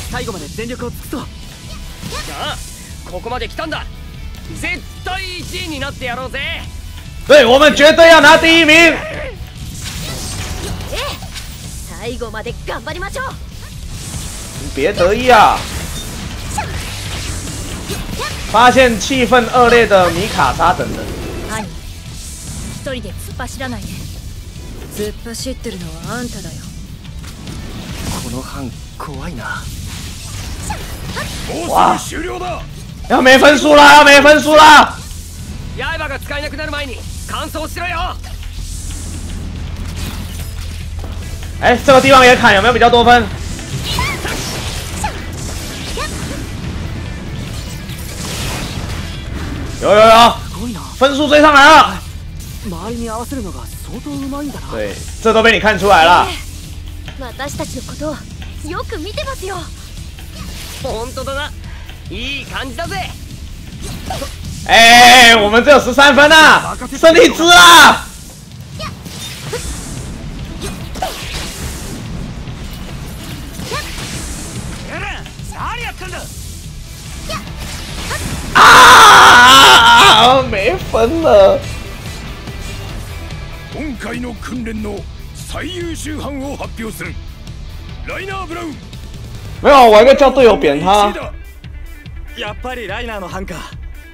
ここまで来たんだ。絶対いちいになってやろうぜ。 对，我们绝对要拿第一名。 最後まで頑張りましょう。 你别得意啊！发现气氛恶劣的米卡莎等人。 兄、一人で突っ走らないで。突っ走ってるのはあんただよ。 この班怖いな。 もうすぐ終了だ。 要没分数啦！要没分数啦！ 刃が使えなくなる前に完走しろよ。 哎，这个地方也砍，有没有比较多分？有有有，分数追上来了。对，这都被你看出来了。 私たちのことをよく見てますよ。 本当だな。いい感じだぜ。 哎、欸，我们只有十三分啊，胜利值啊！啊，没分了。 今回の訓練の最優秀班を発表する。ライナー・ブラウン。 没有，我一个叫队友扁他。 やっぱりライナーの班か。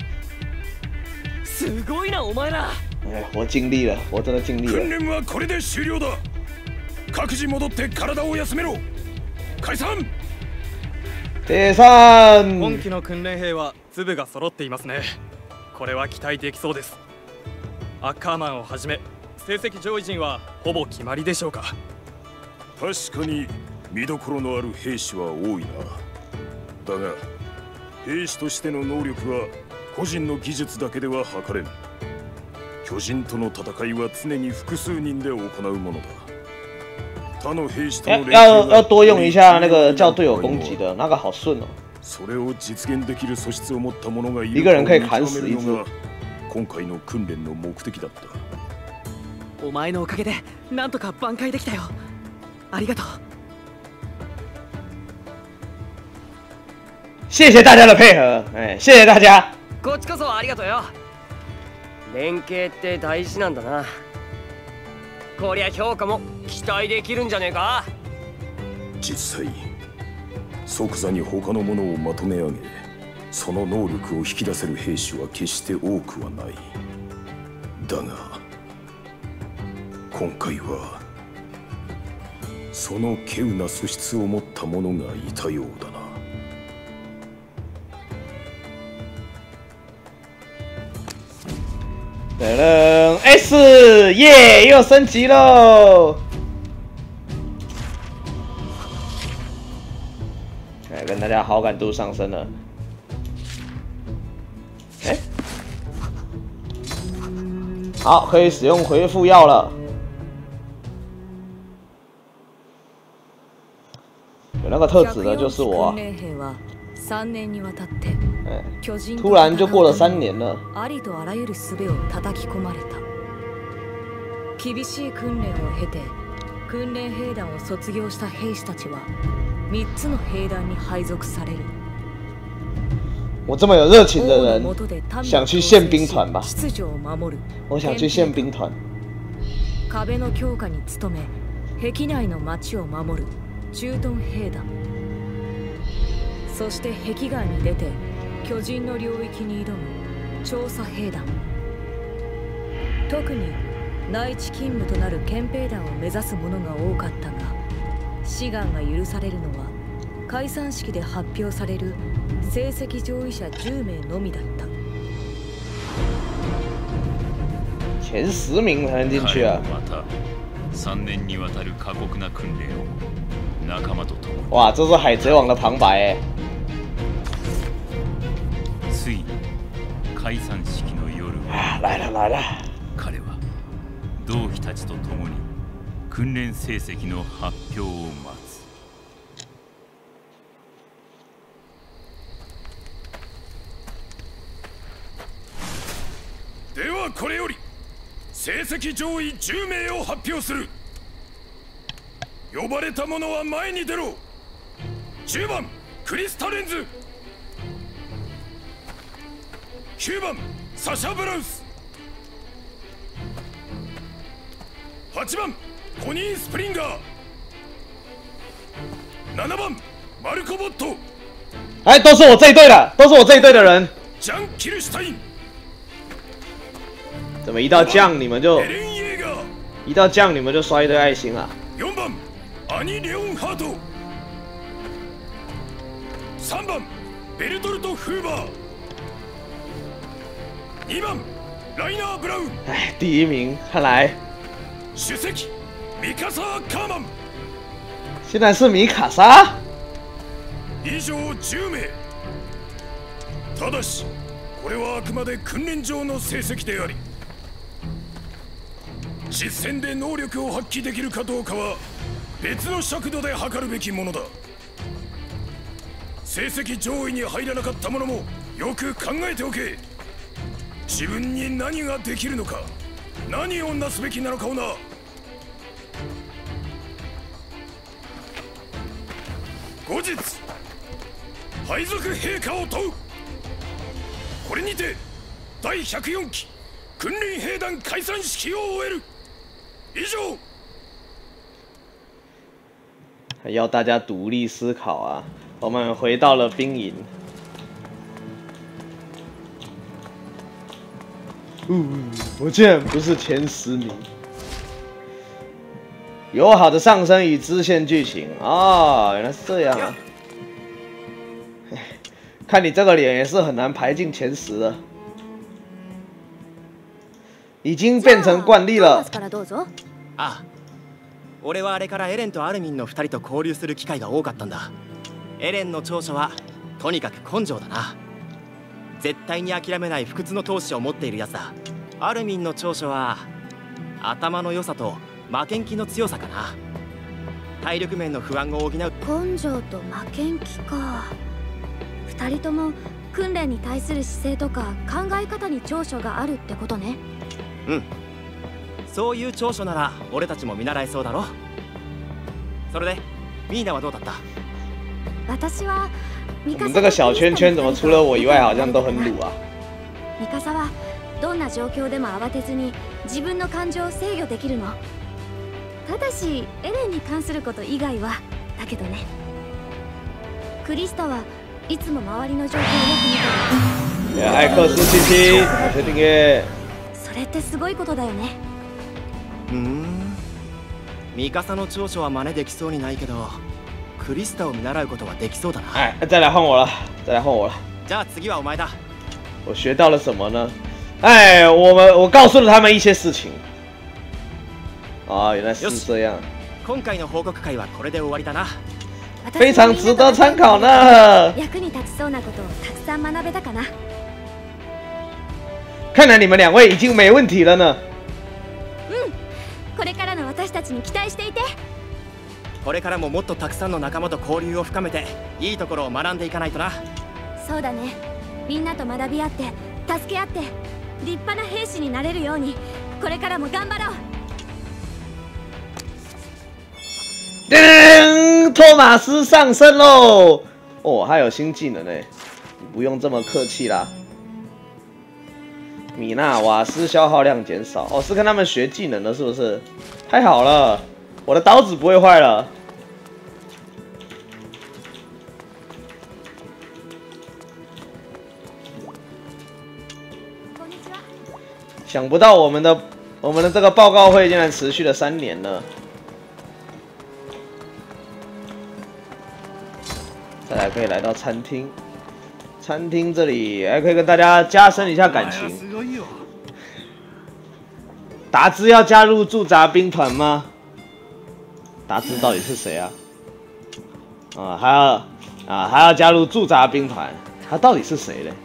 すごいなお前ら。 哎，我尽力了，我真的尽力了。 訓練はこれで終了だ。各自戻って体を休めろ。解散。 解散。 今期の訓練兵は粒が揃っていますね。これは期待できそうです。アッカーマンをはじめ成績上位陣はほぼ決まりでしょうか。 確かに見どころのある兵士は多いな。だが兵士としての能力は個人の技術だけでは測れん。巨人との戦いは常に複数人で行うものだ。他の兵士との要要多用一下那个叫队友攻击的那个好顺哦。 それを実現できる素質を持った者がいる一个人可以砍死一只。 今回の訓練の目的だった。 お前のおかげでなんとか挽回できたよ。ありがとう。 谢谢大家的配合，哎，谢谢大家。 こっちこそありがとうよ。連携って大事なんだな。こりゃ評価も期待できるんじゃねえか。 実際即座に他の者をまとめ上げ、その能力を引き出せる兵士は決して多くはない。だが今回はその稀有な素質を持った者がいたようだな。 噔噔 S 耶，又升级喽！哎， 跟大家好感度上升了。哎、欸，好，可以使用回复药了。有那个特质的就是我、啊。哎，突然就过了三年了。 厳しい訓練を経て訓練兵団を卒業した兵士たちはみっつの兵団に配属される。 我这么有热情的人，想去宪兵团吧？我想去宪兵团。 壁の強化に努め、壁内の町を守る駐屯兵団。そして壁外に出て巨人の領域に挑む調査兵団。特に内地勤務となる憲兵団を目指す者が多かったが、志願が許されるのは解散式で発表される成績上位者じゅうめいのみだった。 前十名才能进去啊！ また三年にわたる過酷な訓練を仲間と共に。 哇，这是海贼王的旁白哎！ ついに解散式の夜は来了来了。 彼は同期たちと共に訓練成績の発表を待つ。 ではこれより成績上位じゅうめいを発表する。呼ばれた者は前に出ろ。じゅうばんクリスタレンズ、きゅうばんサシャ・ブラウス、はちばんコニー・スプリンガー、ななばんマルコ・ボット。 哎，都是我这一队的，都是我这一队的人。 ジャン・キルシュタイン。 怎么一到将你们就一到将你们就刷一堆爱心啊？ よんばんアニ・レオンハート、さんばんベルトルト・フーバー、にばんライナー・ブラウン。 哎，第一名，看来主席ミカサ・カーマン。 现在是米卡莎。 以上じゅうめい。ただしこれはあくまで訓練上の成績であり、実戦で能力を発揮できるかどうかは別の尺度で測るべきものだ。成績上位に入らなかった者もよく考えておけ。自分に何ができるのか、何をなすべきなのかをな。後日配属陛下を問う。これにて第ひゃくよんき訓練兵団解散式を終える。以上。 要大家独立思考啊！我们回到了兵营。嗯，我竟然不是前十名。友好的上升与支线剧情啊，原来是这样啊！看你这个脸也是很难排进前十的。已经变成惯例了。 ああ、俺はあれからエレンとアルミンのふたりと交流する機会が多かったんだ。エレンの長所はとにかく根性だな。絶対に諦めない不屈の闘志を持っているやつだ。アルミンの長所は頭の良さと負けん気の強さかな。体力面の不安を補う。 根性と負けん気か。ふたりとも訓練に対する姿勢とか考え方に長所があるってことね。 うん、そういう長所なら俺たちも見習えそうだろ。それでミーナはどうだった？ 私は我们这个小圈圈怎么除了我以外好像都很鲁あ。 ミカサはどんな状況でも慌てずに自分の感情を制御できるの。ただしエレンに関すること以外はだけどね。クリスタはいつも周りの状況をよく見てる。 艾克斯七七，感谢订阅。 それってすごいことだよね。 うーん、ミカサの長所は真似できそうにないけど、クリスタを見習うことはできそうだな。 哎，再来换我了，再来换我了。 じゃあ次はお前だ。 我学到了什么呢？哎，我们我告诉了他们一些事情。啊，原来是这样。 今回の報告会はこれで終わりだな。 非常值得参考呢。 役に立ちそうなことをたくさん学べたかな。 看来你们两位已经没问题了呢。 うん、これからの私たちに期待していて。 これからももっとたくさんの仲間と交流を深めて、いいところを学んでいかないとな。 そうだね。みんなと学び合って、助け合って、立派な兵士になれるように、これからも頑張ろう。 噔，托马斯上升喽！哦，还有新技能呢，不用这么客气啦。米娜瓦斯消耗量减少，哦，是跟他们学技能了，是不是？太好了，我的刀子不会坏了。想不到我们的我们的这个报告会竟然持续了三年了。再来可以来到餐厅，餐厅这里还可以跟大家加深一下感情。达兹要加入驻扎兵团吗？达兹到底是谁啊？啊，还要啊还要加入驻扎兵团，他到底是谁嘞？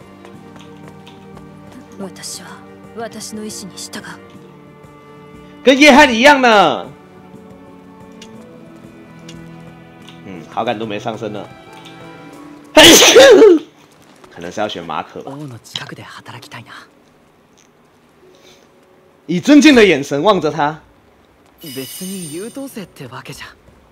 私は私の意志に従う。 跟叶汉一样呢。嗯，好感度没上升呢。可能是要选马可吧。以尊敬的眼神望着他。 別に優等生ってわけじゃ。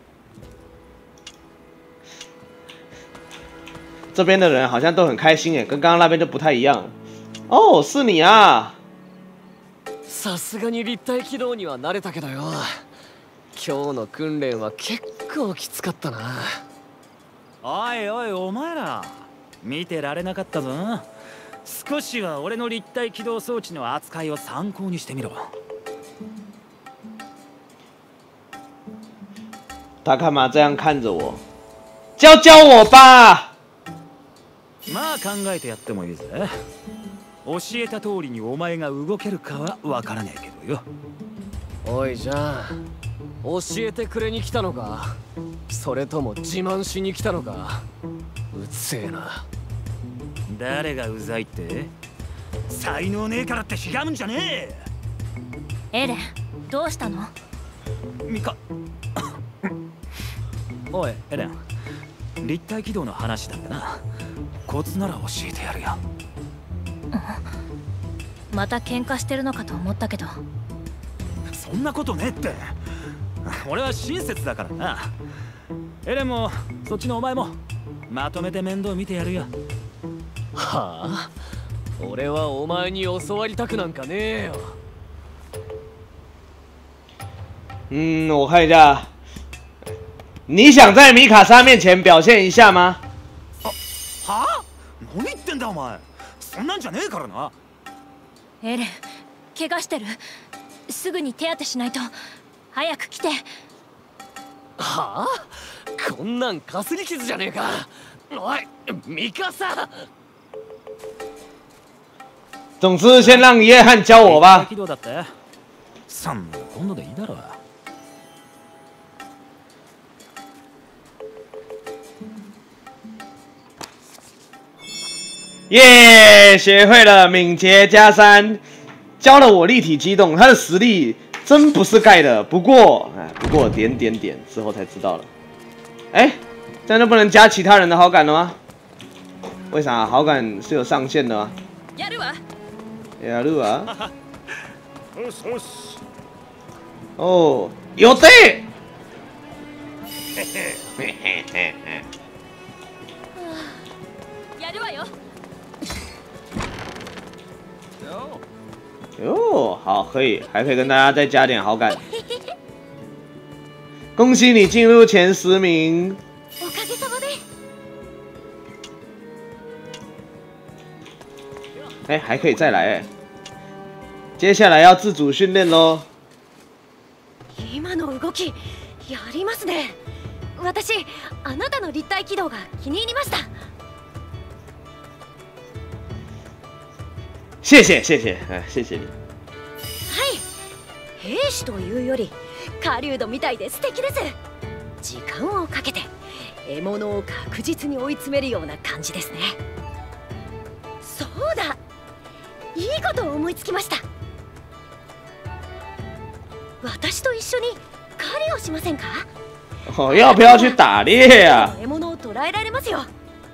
这边的人好像都很开心耶，跟刚刚那边就不太一样。哦，是你啊！ さすがに立体軌道には慣れたけどよ。今日の訓練は結構きつかったな。 おいおいお前ら、見てられなかったぞ。少しは俺の立体起動装置の扱いを参考にしてみろ。 他干嘛这样看着我？教教我吧。 まあ考えてやってもいいぜ。教えた通りにお前が動けるかはわからねえけどよ。 おいじゃあ、教えてくれに来たのか、それとも自慢しに来たのか。うっせえな。 誰がうざいって？才能ねえからってひがむんじゃねえ。エレン、どうしたの？ ミカ。おいエレン、立体起動の話だってな。コツなら教えてやるよ。 また喧嘩してるのかと思ったけど。 そんなことねえって。俺は親切だからな。エレンもそっちのお前もまとめて面倒見てやるよ。 はあ？俺はお前に教わりたくなんかねえよ。 嗯，我看一下，你想在米卡莎面前表现一下吗？ あ、はあ？何言ってんだお前。そんなんじゃねえからな。 エレン、怪我してる。すぐに手当てしないと。早く来て。 はあ？こんなんかすり傷じゃねえか。おい、ミカサ。 总之，先让约翰教我吧。 そんな今度でいいだろ。 耶，学会了敏捷加三，教了我立体机动，他的实力真不是盖的。不过，哎，不过点点点之后才知道了。哎，这样就不能加其他人的好感了吗？为啥好感是有上限的吗？ やるわ。 やるわ。哦，有的。 やるわよ。 哟，好，可以，还可以跟大家再加点好感。恭喜你进入前十名。 おかげさまで。 哎，还可以再来哎。接下来要自主训练喽。 今の動き、やりますね。私、あなたの立体軌道が気に入りました。 谢谢谢谢，哎，谢谢你。 はい、兵士というより狩人みたいで素敵です。時間をかけて獲物を確実に追い詰めるような感じですね。 そうだ、いいことを思いつきました。私と一緒に狩りをしませんか？ 哦，要不要去打猎啊？ 獲物を捕らえられますよ。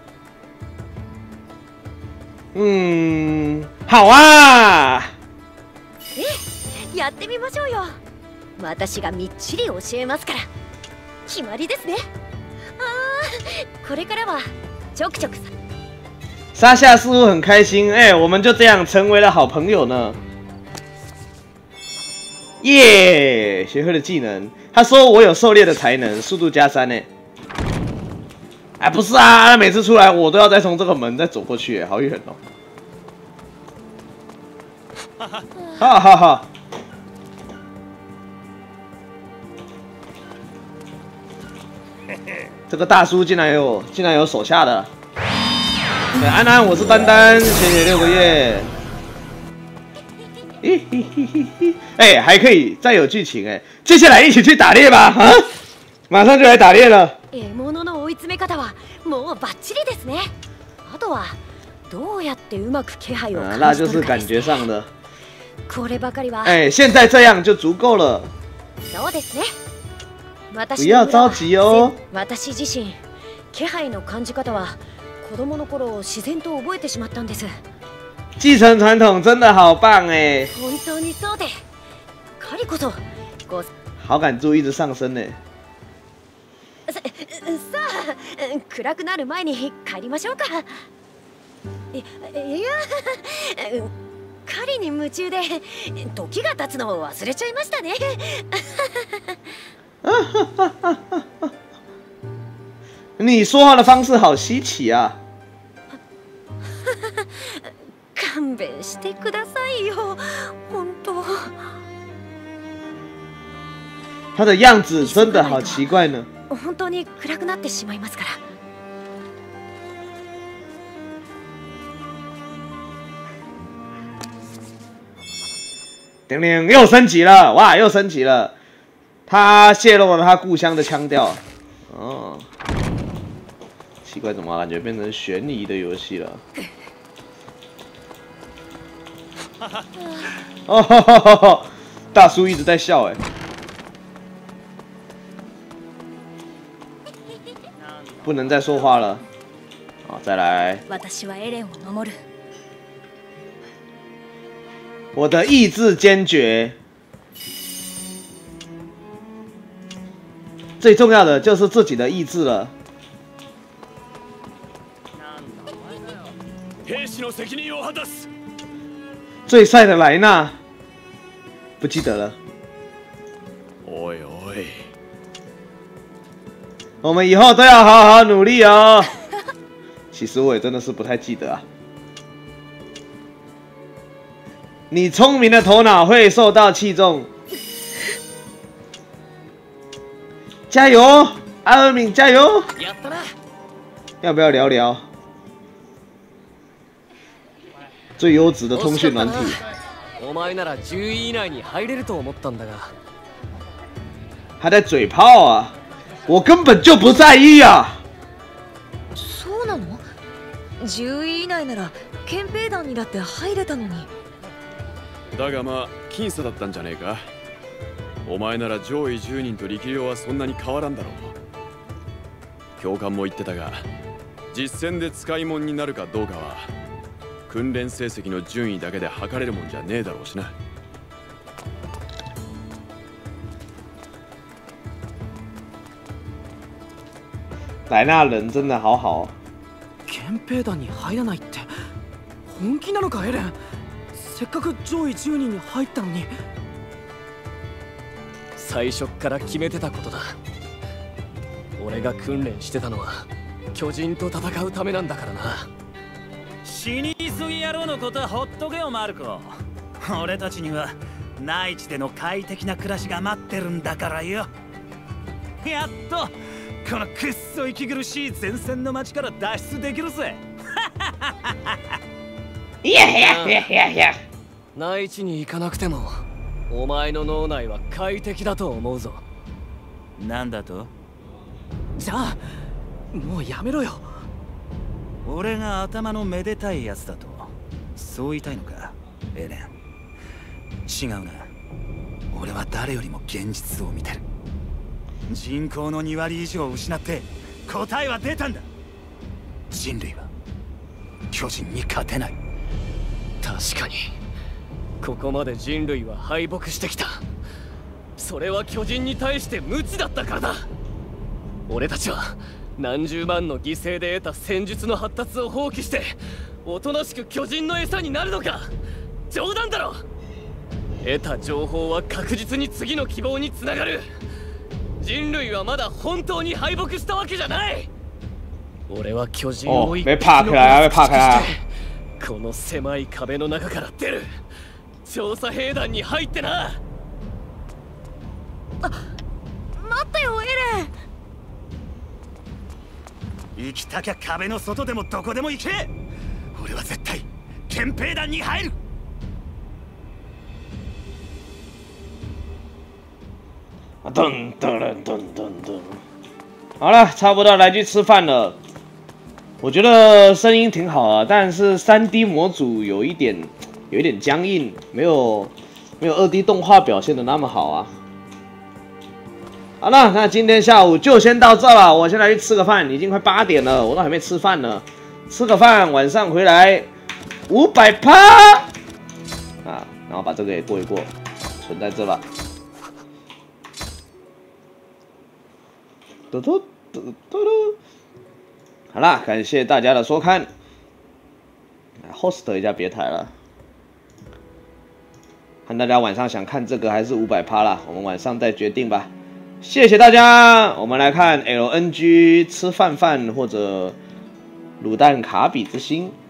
嗯，好啊。 ええ、やってみましょうよ。私がみっちり教えますから。決まりですね。ああ、これからはちょくちょくさ。 沙夏似乎很开心，哎、欸，我们就这样成为了好朋友呢。耶、yeah ，学会了技能。他说我有狩猎的才能，速度加三呢。哎，不是啊，每次出来我都要再从这个门再走过去，好远哦。哈哈哈。这个大叔竟然有，竟然有手下的。对，安安，我是丹丹，谢谢六个月。嘿嘿嘿嘿嘿，哎，还可以再有剧情哎，接下来一起去打猎吧啊！马上就来打猎了。 獲物の追い詰め方はもうバッチリですね。あとはどうやってうまく気配を感じ取るかですね。 那就是感觉上的。 こればかりは。 哎，现在这样就足够了。 そうですね。 不要着急哦。 私自身気配の感じ方は子供の頃自然と覚えてしまったんです。 继承传统真的好棒哎！ 本当にそうで、狩りこそこう好感度一直上升呢。 さ、さあ、暗くなる前に帰りましょうか。い、いや、狩りに夢中で時が経つのを忘れちゃいましたね。 你说话的方式好稀奇啊！ 勘弁してくださいよ、本当。 他的样子真的好奇怪呢。 本当に暗くなってしまいますから。 叮铃，又升级了，哇，又升级了。他泄露了他故乡的腔调。哦，奇怪，怎么感觉变成悬疑的游戏了？哦吼吼吼吼，大叔一直在笑哎。不能再说话了。好，再来。 私はエレンを守る。 我的意志坚决。最重要的就是自己的意志了。 兵士の責任を果たす。 最帅的莱纳，不记得了。 おいおい， 我们以后都要好好努力哦。其实我也真的是不太记得啊。你聪明的头脑会受到器重。加油，阿尔敏，加油！要不要聊聊最优质的通讯软体？ お前ならじゅうい以内に入れると思ったんだが。 还在嘴炮啊！我根本就不在意啊！ そうなの？じゅうい以内なら憲兵団にだって入れたのに。 だがまあ僅差だったんじゃねえか。お前なら上位じゅうにんと力量はそんなに変わらんだろう。教官も言ってたが、実戦で使い物になるかどうかは訓練成績の順位だけで測れるもんじゃねえだろうしな。 莱纳人真的好好。 憲兵団に入らないって本気なのかエレン？せっかく上位じゅうにんに入ったのに。最初から決めてたことだ。俺が訓練してたのは巨人と戦うためなんだからな。 死に急ぎ野郎のことはほっとけよマルコ。俺たちには内地での快適な暮らしが待ってるんだからよ。やっとこのくっそ息苦しい前線の街から脱出できるぜ。 いやいやいやいやいや。 内地に行かなくてもお前の脳内は快適だと思うぞ。 なんだと？ じゃあもうやめろよ。 俺が頭のめでたいやつだとそう言いたいのか、エレン。違うな。俺は誰よりも現実を見てる。人口のに割以上を失って答えは出たんだ。人類は巨人に勝てない。 確かにここまで人類は敗北してきた。それは巨人に対して無知だったからだ。俺たちは何十万の犠牲で得た戦術の発達を放棄しておとなしく巨人の餌になるのか。冗談だろ。得た情報は確実に次の希望につながる。人類はまだ本当に敗北したわけじゃない。俺は巨人を一匹のしてこの狭い壁の中から出る。調査兵団に入ってな。 あ、待ってよエレン。 生きたきゃ壁の外でもどこでも行け。俺は絶対憲兵団に入る。 噔噔噔噔噔噔，好了，差不多来去吃饭了。我觉得声音挺好啊，但是 三 D 模组有一点有一点僵硬，没有没有 二 D 动画表现的那么好啊。好了，那今天下午就先到这了，我先来去吃个饭，已经快八点了，我都还没吃饭呢。吃个饭，晚上回来五百趴啊，然后把这个也过一过，存在这吧。嘟嘟嘟嘟嘟，好啦，感谢大家的收看 ，host 一下别台了，看大家晚上想看这个还是五百趴啦，我们晚上再决定吧。谢谢大家，我们来看 L N G 吃饭饭或者卤蛋卡比之心。